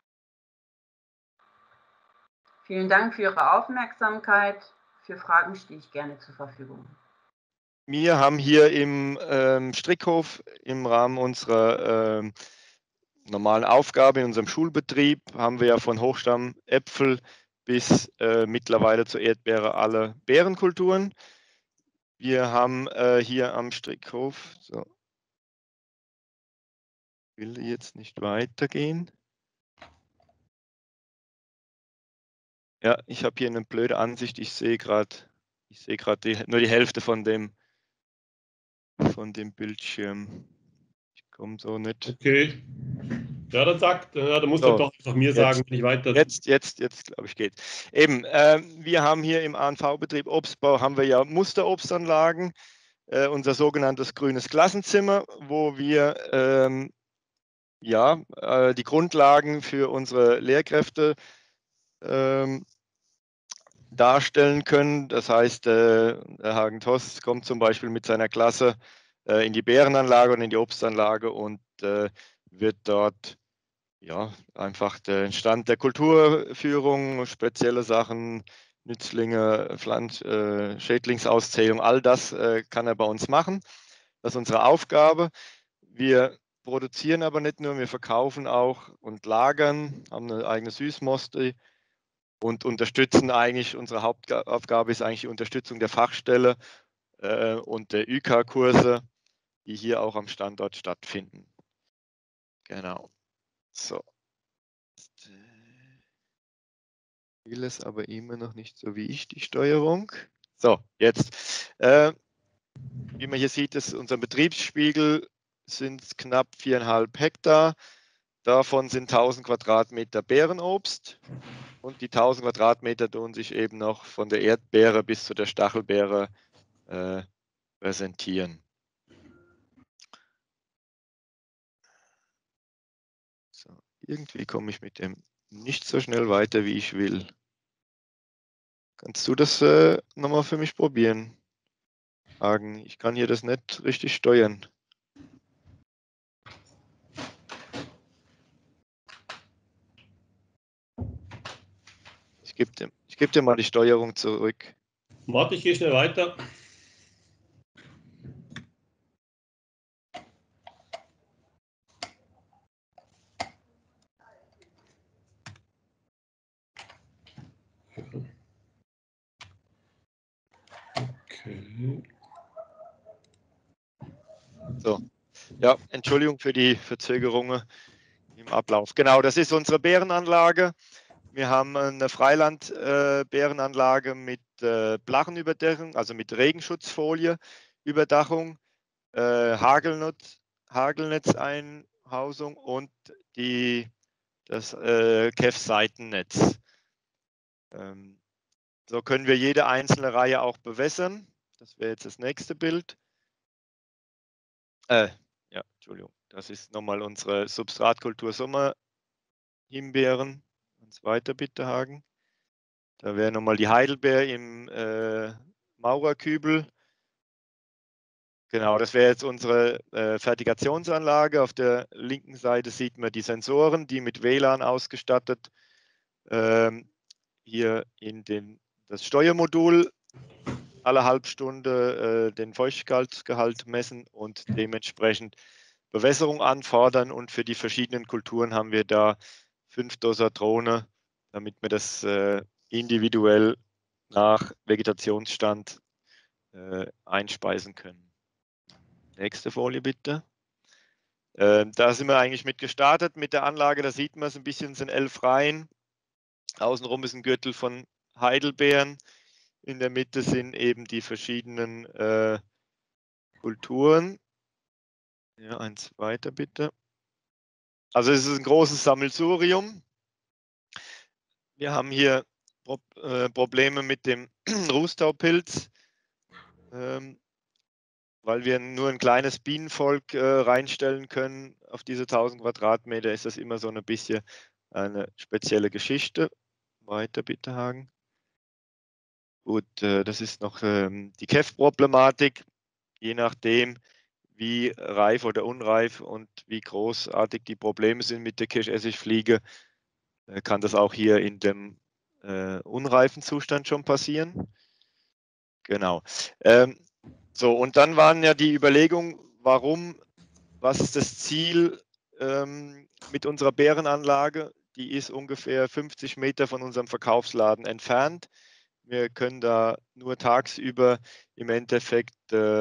B: Vielen Dank für Ihre Aufmerksamkeit. Für Fragen stehe ich gerne zur Verfügung.
C: Wir haben hier im Strickhof im Rahmen unserer normalen Aufgabe in unserem Schulbetrieb, haben wir ja von Hochstamm Äpfel bis mittlerweile zur Erdbeere alle Beerenkulturen. Wir haben hier am Strickhof, so, will jetzt nicht weitergehen. Ja, ich habe hier eine blöde Ansicht. Ich sehe gerade nur die Hälfte von dem Bildschirm. Ich komme so nicht.
D: Okay. Ja, dann musst
C: So,
D: du doch einfach mir sagen, wenn ich weiter.
C: Jetzt glaube ich, geht. Eben, wir haben hier im ANV-Betrieb Obstbau haben wir ja Musterobstanlagen, unser sogenanntes grünes Klassenzimmer, wo wir die Grundlagen für unsere Lehrkräfte darstellen können. Das heißt, Herr Hagen-Toss kommt zum Beispiel mit seiner Klasse in die Beerenanlage und in die Obstanlage und wird dort einfach den Stand der Kulturführung, spezielle Sachen, Nützlinge, Schädlingsauszählung, all das kann er bei uns machen. Das ist unsere Aufgabe. Wir produzieren aber nicht nur, wir verkaufen auch und lagern, haben eine eigene Süßmoste und unterstützen eigentlich, unsere Hauptaufgabe ist eigentlich die Unterstützung der Fachstelle und der ÜK-Kurse, die hier auch am Standort stattfinden. Genau. So. Will es aber immer noch nicht so wie ich die Steuerung. So, jetzt. Wie man hier sieht, ist unser Betriebsspiegel sind knapp 4,5 Hektar. Davon sind 1000 Quadratmeter Beerenobst und die 1000 Quadratmeter tun sich eben noch von der Erdbeere bis zu der Stachelbeere präsentieren. So, irgendwie komme ich mit dem nicht so schnell weiter, wie ich will. Kannst du das nochmal für mich probieren, Hagen? Ich kann hier das nicht richtig steuern. Ich geb dir mal die Steuerung zurück.
D: Warte, ich gehe schnell weiter. Okay.
C: So, ja, Entschuldigung für die Verzögerungen im Ablauf. Genau, das ist unsere Beerenanlage. Wir haben eine Freiland-Beerenanlage mit Blachenüberdachung, also mit Regenschutzfolie-Überdachung, Hagelnetzeinhausung und das KEF-Seitennetz. So können wir jede einzelne Reihe auch bewässern. Das wäre jetzt das nächste Bild. Ja, Entschuldigung, das ist nochmal unsere Substratkultur Sommerhimbeeren. Und weiter bitte, Hagen. Da wäre nochmal die Heidelbeer im Maurerkübel. Genau, das wäre jetzt unsere Fertigationsanlage. Auf der linken Seite sieht man die Sensoren, die mit WLAN ausgestattet hier in das Steuermodul alle halbe Stunde den Feuchtigkeitsgehalt messen und dementsprechend Bewässerung anfordern. Und für die verschiedenen Kulturen haben wir da 5 Dosatrone, damit wir das individuell nach Vegetationsstand einspeisen können. Nächste Folie bitte. Da sind wir eigentlich mit gestartet mit der Anlage. Da sieht man es ein bisschen, sind 11 Reihen. Außenrum ist ein Gürtel von Heidelbeeren. In der Mitte sind eben die verschiedenen Kulturen. Ja, eins weiter bitte. Also es ist ein großes Sammelsurium. Wir haben hier Probleme mit dem Rußtaupilz, weil wir nur ein kleines Bienenvolk reinstellen können. Auf diese 1000 Quadratmeter ist das immer so ein bisschen eine spezielle Geschichte. Weiter bitte, Hagen. Gut, das ist noch die KEF-Problematik. Je nachdem, wie reif oder unreif und wie großartig die Probleme sind mit der Kirschessigfliege, kann das auch hier in dem unreifen Zustand schon passieren. Genau. So, und dann waren ja die Überlegungen, was ist das Ziel mit unserer Beerenanlage? Die ist ungefähr 50 Meter von unserem Verkaufsladen entfernt. Wir können da nur tagsüber im Endeffekt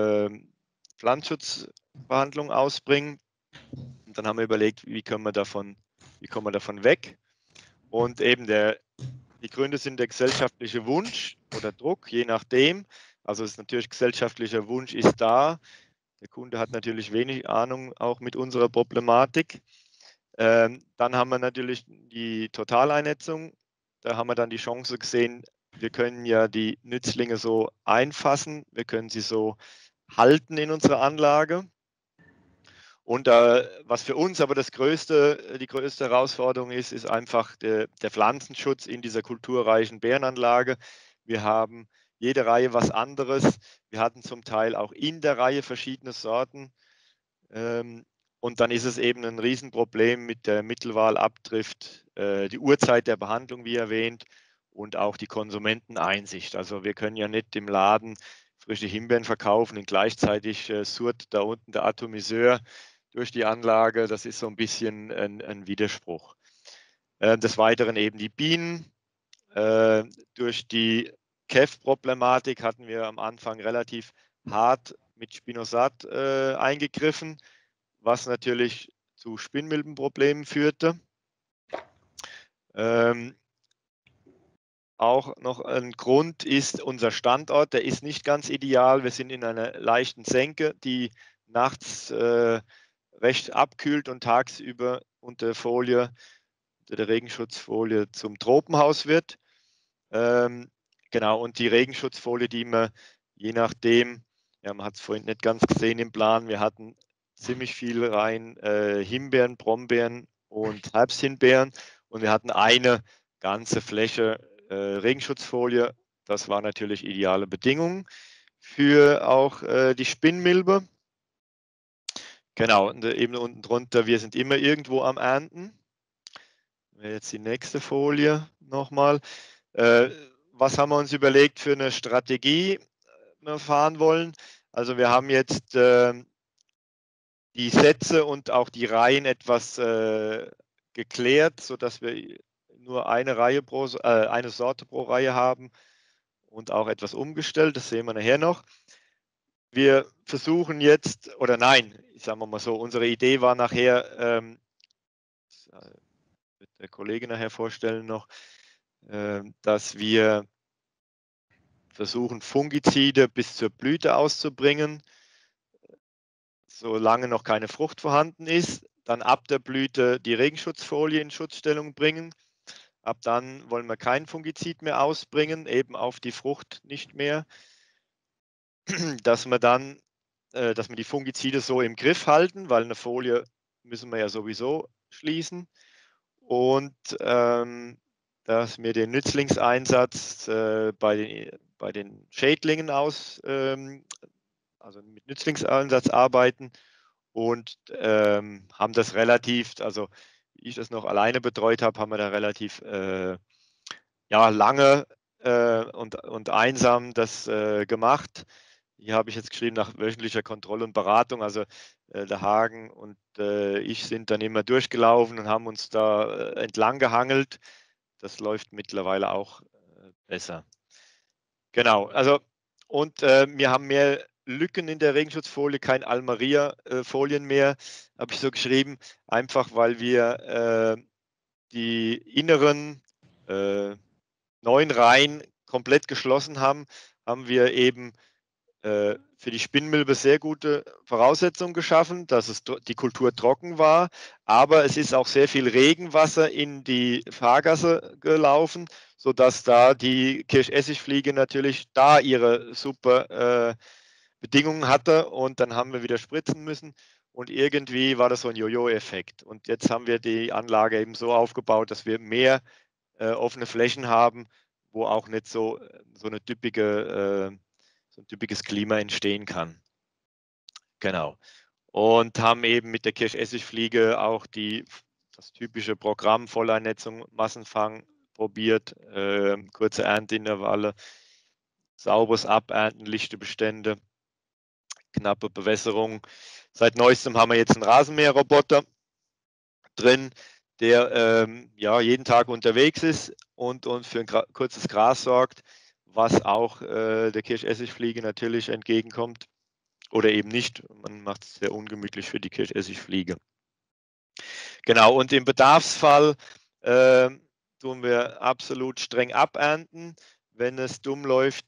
C: Pflanzenschutzbehandlung ausbringen. Und dann haben wir überlegt, wie kommen wir davon weg? Und eben die Gründe sind der gesellschaftliche Wunsch oder Druck, je nachdem. Also es ist natürlich gesellschaftlicher Wunsch ist da. Der Kunde hat natürlich wenig Ahnung auch mit unserer Problematik. Dann haben wir natürlich die Totaleinetzung. Da haben wir dann die Chance gesehen, wir können ja die Nützlinge so einfassen, wir können sie so halten in unserer Anlage. Und was für uns aber die größte Herausforderung ist einfach der Pflanzenschutz in dieser kulturreichen Beerenanlage. Wir haben jede Reihe was anderes. Wir hatten zum Teil auch in der Reihe verschiedene Sorten. Und dann ist es eben ein Riesenproblem mit der Mittelwahlabdrift, die Uhrzeit der Behandlung, wie erwähnt, und auch die Konsumenteneinsicht. Also wir können ja nicht im Laden frische Himbeeren verkaufen und gleichzeitig surrt da unten der Atomiseur durch die Anlage. Das ist so ein bisschen ein Widerspruch. Des Weiteren eben die Bienen. Durch die KEF-Problematik hatten wir am Anfang relativ hart mit Spinosad eingegriffen, was natürlich zu Spinnmilbenproblemen führte. Auch noch ein Grund ist unser Standort, der ist nicht ganz ideal. Wir sind in einer leichten Senke, die nachts recht abkühlt und tagsüber unter der Regenschutzfolie zum Tropenhaus wird. Genau, und die Regenschutzfolie, die wir je nachdem, ja, man hat es vorhin nicht ganz gesehen im Plan, wir hatten ziemlich viel rein Himbeeren, Brombeeren und Herbsthimbeeren und wir hatten eine ganze Fläche Regenschutzfolie. Das war natürlich ideale Bedingungen für auch die Spinnmilbe. Genau, und eben unten drunter, wir sind immer irgendwo am Ernten. Jetzt die nächste Folie nochmal. Was haben wir uns überlegt für eine Strategie wir fahren wollen? Also wir haben jetzt die Sätze und auch die Reihen etwas geklärt, sodass wir nur eine Sorte pro Reihe haben und auch etwas umgestellt. Das sehen wir nachher noch. Wir versuchen jetzt, oder nein, sagen wir mal so, unsere Idee war nachher, wird der Kollege nachher vorstellen noch, dass wir versuchen, Fungizide bis zur Blüte auszubringen, solange noch keine Frucht vorhanden ist. Dann ab der Blüte die Regenschutzfolie in Schutzstellung bringen. Ab dann wollen wir kein Fungizid mehr ausbringen, eben auf die Frucht nicht mehr. Dass wir die Fungizide so im Griff halten, weil eine Folie müssen wir ja sowieso schließen. Und dass wir den Nützlingseinsatz bei den Schädlingen also mit Nützlingseinsatz arbeiten und haben das relativ, also wie ich das noch alleine betreut habe, haben wir da relativ lange und einsam das gemacht. Hier habe ich jetzt geschrieben nach wöchentlicher Kontrolle und Beratung. Also der Hagen und ich sind dann immer durchgelaufen und haben uns da entlang gehangelt. Das läuft mittlerweile auch besser. Genau, also und wir haben mehr Lücken in der Regenschutzfolie, kein Almaria-Folien mehr, habe ich so geschrieben, einfach weil wir die inneren 9 Reihen komplett geschlossen haben, haben wir eben für die Spinnmilbe sehr gute Voraussetzungen geschaffen, dass die Kultur trocken war, aber es ist auch sehr viel Regenwasser in die Fahrgasse gelaufen, sodass da die Kirschessigfliege natürlich da ihre super Bedingungen hatte und dann haben wir wieder spritzen müssen und irgendwie war das so ein Jojo-Effekt. Und jetzt haben wir die Anlage eben so aufgebaut, dass wir mehr offene Flächen haben, wo auch nicht so ein typisches Klima entstehen kann. Genau. Und haben eben mit der Kirschessigfliege auch das typische Programm Volleinetzung, Massenfang probiert, kurze Ernteintervalle, sauberes Abernten, lichte Bestände, knappe Bewässerung. Seit neuestem haben wir jetzt einen Rasenmäherroboter drin, der ja, jeden Tag unterwegs ist und für ein kurzes Gras sorgt, was auch der Kirschessigfliege natürlich entgegenkommt oder eben nicht. Man macht es sehr ungemütlich für die Kirschessigfliege. Genau, und im Bedarfsfall tun wir absolut streng abernten. Wenn es dumm läuft,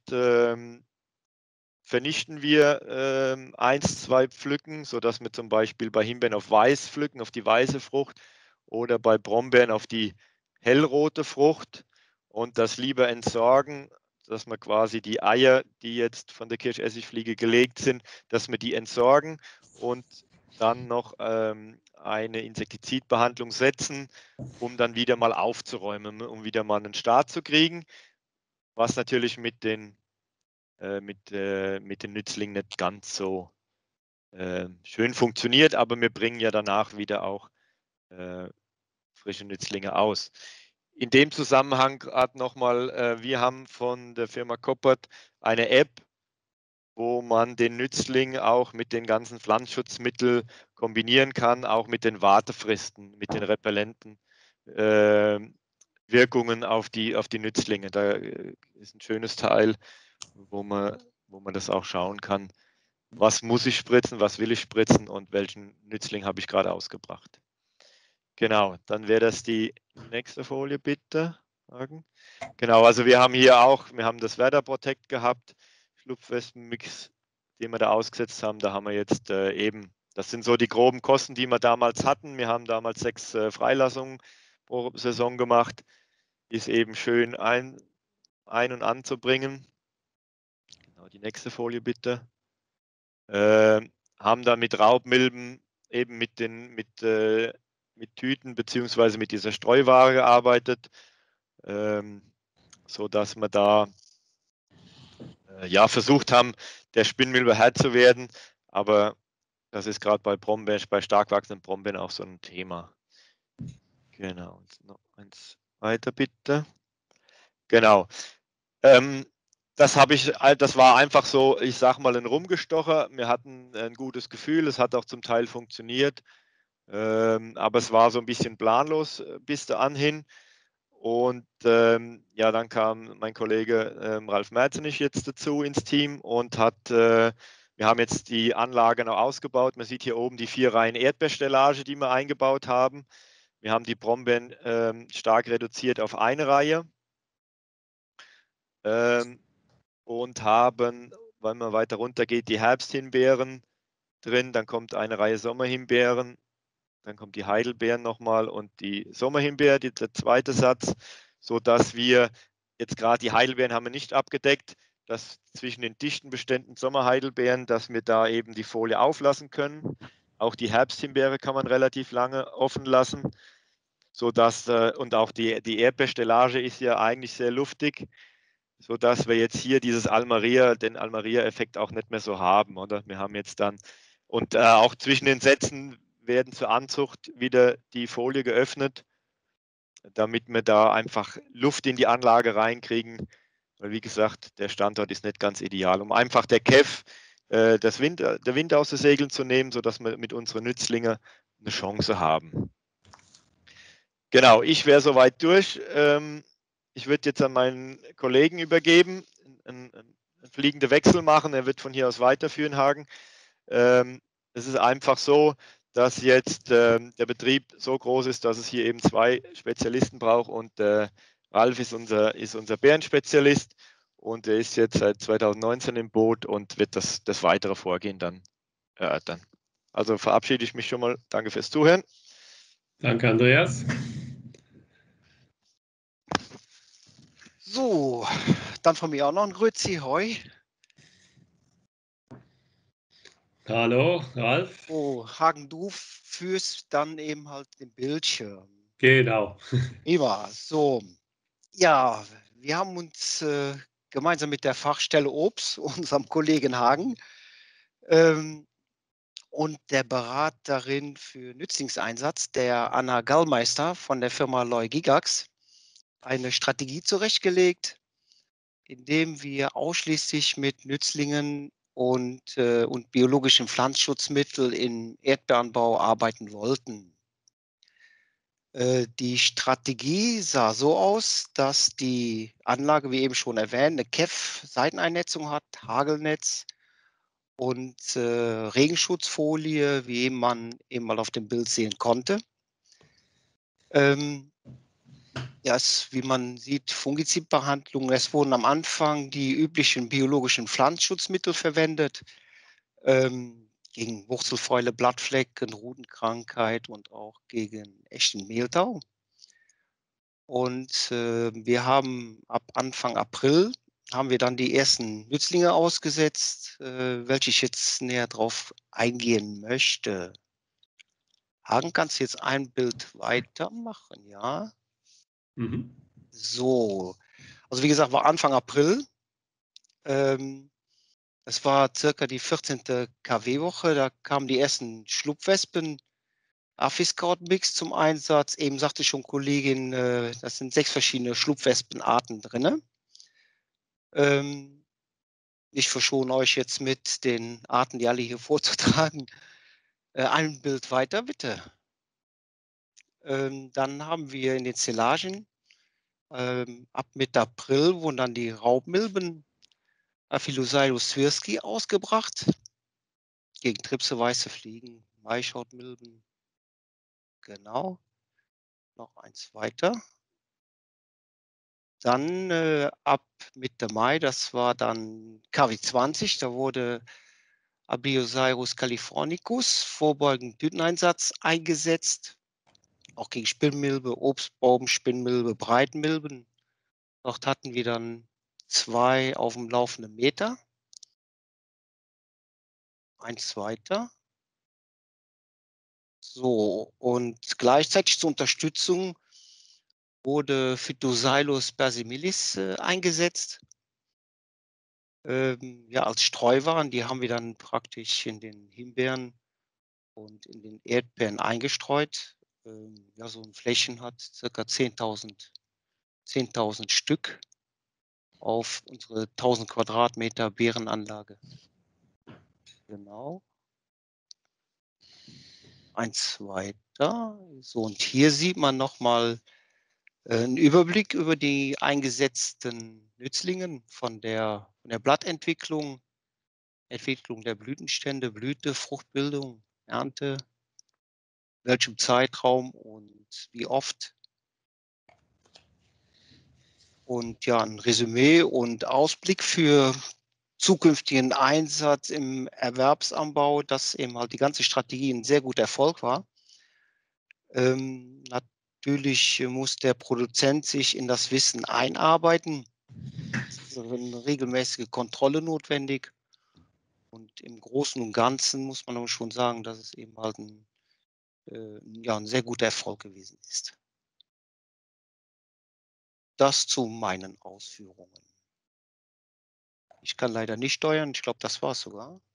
C: vernichten wir 1, 2 Pflücken, sodass wir zum Beispiel bei Himbeeren auf weiß pflücken, auf die weiße Frucht oder bei Brombeeren auf die hellrote Frucht und das lieber entsorgen, dass wir quasi die Eier, die jetzt von der Kirschessigfliege gelegt sind, dass wir die entsorgen und dann noch eine Insektizidbehandlung setzen, um dann wieder mal aufzuräumen, um wieder mal einen Start zu kriegen, was natürlich mit den Nützlingen nicht ganz so schön funktioniert, aber wir bringen ja danach wieder auch frische Nützlinge aus. In dem Zusammenhang nochmal, wir haben von der Firma Koppert eine App, wo man den Nützling auch mit den ganzen Pflanzenschutzmitteln kombinieren kann, auch mit den Wartefristen, mit den repellenten Wirkungen auf die Nützlinge. Da ist ein schönes Teil, wo man das auch schauen kann, was muss ich spritzen, was will ich spritzen und welchen Nützling habe ich gerade ausgebracht. Genau, dann wäre das die nächste Folie, bitte. Genau, also wir haben hier auch, wir haben das Werder Protect gehabt, Schlupfwespenmix, den wir da ausgesetzt haben. Da haben wir jetzt eben, das sind so die groben Kosten, die wir damals hatten. Wir haben damals 6 Freilassungen pro Saison gemacht. Ist eben schön ein- und anzubringen. Genau, die nächste Folie bitte. Haben da mit Raubmilben eben mit Tüten beziehungsweise mit dieser Streuware gearbeitet, so dass wir da ja versucht haben, der Spinnmilbe Herr zu werden. Aber das ist gerade bei Brombeeren, bei stark wachsenden Brombeeren auch so ein Thema. Genau, jetzt noch eins weiter bitte. Genau. Das war einfach so, ich sag mal, ein Rumgestocher. Wir hatten ein gutes Gefühl, es hat auch zum Teil funktioniert, aber es war so ein bisschen planlos bis dahin. Und ja, dann kam mein Kollege Ralf Merzenich jetzt dazu ins Team und wir haben jetzt die Anlage noch ausgebaut. Man sieht hier oben die 4 Reihen Erdbeerstellage, die wir eingebaut haben. Wir haben die Brombeeren stark reduziert auf eine Reihe. Und haben, wenn man weiter runter geht, die Herbsthimbeeren drin, dann kommt eine Reihe Sommerhimbeeren, dann kommt die Heidelbeeren nochmal und die Sommerhimbeer, der zweite Satz, sodass wir jetzt gerade die Heidelbeeren haben wir nicht abgedeckt, dass zwischen den dichten Beständen Sommerheidelbeeren, dass wir da eben die Folie auflassen können. Auch die Herbsthimbeere kann man relativ lange offen lassen, sodass, und auch die Erdbeerstellage ist ja eigentlich sehr luftig, sodass wir jetzt hier den Almaria-Effekt auch nicht mehr so haben, oder? Wir haben jetzt dann, und auch zwischen den Sätzen werden zur Anzucht wieder die Folie geöffnet, damit wir da einfach Luft in die Anlage reinkriegen, weil wie gesagt, der Standort ist nicht ganz ideal, um einfach der KEF der Wind aus den Segeln zu nehmen, sodass wir mit unseren Nützlingen eine Chance haben. Genau, ich wäre soweit durch. Ich würde jetzt an meinen Kollegen übergeben, einen fliegenden Wechsel machen. Er wird von hier aus weiterführen, Hagen. Es ist einfach so, dass jetzt der Betrieb so groß ist, dass es hier eben 2 Spezialisten braucht und Ralf ist unser Bärenspezialist und er ist jetzt seit 2019 im Boot und wird das weitere Vorgehen dann erörtern. Also verabschiede ich mich schon mal. Danke fürs Zuhören.
D: Danke, Andreas.
E: So, dann von mir auch noch ein Grüezi, hoi.
D: Hallo, Ralf.
E: Oh, Hagen, du führst dann eben halt den Bildschirm.
D: Genau.
E: Prima, so. Ja, wir haben uns gemeinsam mit der Fachstelle Obst, unserem Kollegen Hagen, und der Beraterin für Nützlingseinsatz, der Anna Gallmeister von der Firma Loy Gigax, eine Strategie zurechtgelegt, indem wir ausschließlich mit Nützlingen und biologischen Pflanzenschutzmitteln im Erdbeeranbau arbeiten wollten. Die Strategie sah so aus, dass die Anlage, wie eben schon erwähnt, eine KEF-Seiteneinnetzung hat, Hagelnetz und Regenschutzfolie, wie man eben mal auf dem Bild sehen konnte. Ja, wie man sieht, Fungizidbehandlung. Es wurden am Anfang die üblichen biologischen Pflanzenschutzmittel verwendet, gegen Wurzelfäule, Blattflecken, Rudenkrankheit und auch gegen echten Mehltau. Und wir haben ab Anfang April haben wir dann die ersten Nützlinge ausgesetzt, welche ich jetzt näher drauf eingehen möchte. Hagen, kannst du jetzt ein Bild weitermachen? Ja.
D: Mhm.
E: So, also wie gesagt, war Anfang April. Es war circa die 14. KW-Woche. Da kamen die ersten Schlupfwespen, Aphis-Scout-Mix zum Einsatz. Eben sagte schon Kollegin, das sind 6 verschiedene Schlupfwespenarten drin. Ich verschone euch jetzt mit den Arten, die alle hier vorzutragen. Ein Bild weiter, bitte. Dann haben wir in den Silagen ab Mitte April wurden dann die Raubmilben Aphiloceirus swirski ausgebracht. Gegen Tripse, weiße Fliegen, Maischautmilben. Genau. Noch eins weiter. Dann ab Mitte Mai, das war dann KW20, da wurde Abioceirus californicus, vorbeugend Blüteneinsatz eingesetzt. Auch gegen Spinnmilbe, Obstbaum, Spinnmilbe, Breitmilben. Dort hatten wir dann 2 auf dem laufenden Meter. Eins weiter. So, und gleichzeitig zur Unterstützung wurde Phytoxylus persimilis eingesetzt. Ja, als Streuwaren, die haben wir dann praktisch in den Himbeeren und in den Erdbeeren eingestreut. Ja, so ein Flächen hat ca. 10.000 Stück auf unsere 1000 Quadratmeter Beerenanlage. Genau. Eins weiter. So, und hier sieht man nochmal einen Überblick über die eingesetzten Nützlingen von der Blattentwicklung, Entwicklung der Blütenstände, Blüte, Fruchtbildung, Ernte, welchem Zeitraum und wie oft. Und ja, ein Resümee und Ausblick für zukünftigen Einsatz im Erwerbsanbau, dass eben halt die ganze Strategie ein sehr guter Erfolg war. Natürlich muss der Produzent sich in das Wissen einarbeiten. Es ist eine regelmäßige Kontrolle notwendig. Und im Großen und Ganzen muss man aber schon sagen, dass es eben halt ein sehr guter Erfolg gewesen ist. Das zu meinen Ausführungen. Ich kann leider nicht steuern. Ich glaube, das war es sogar.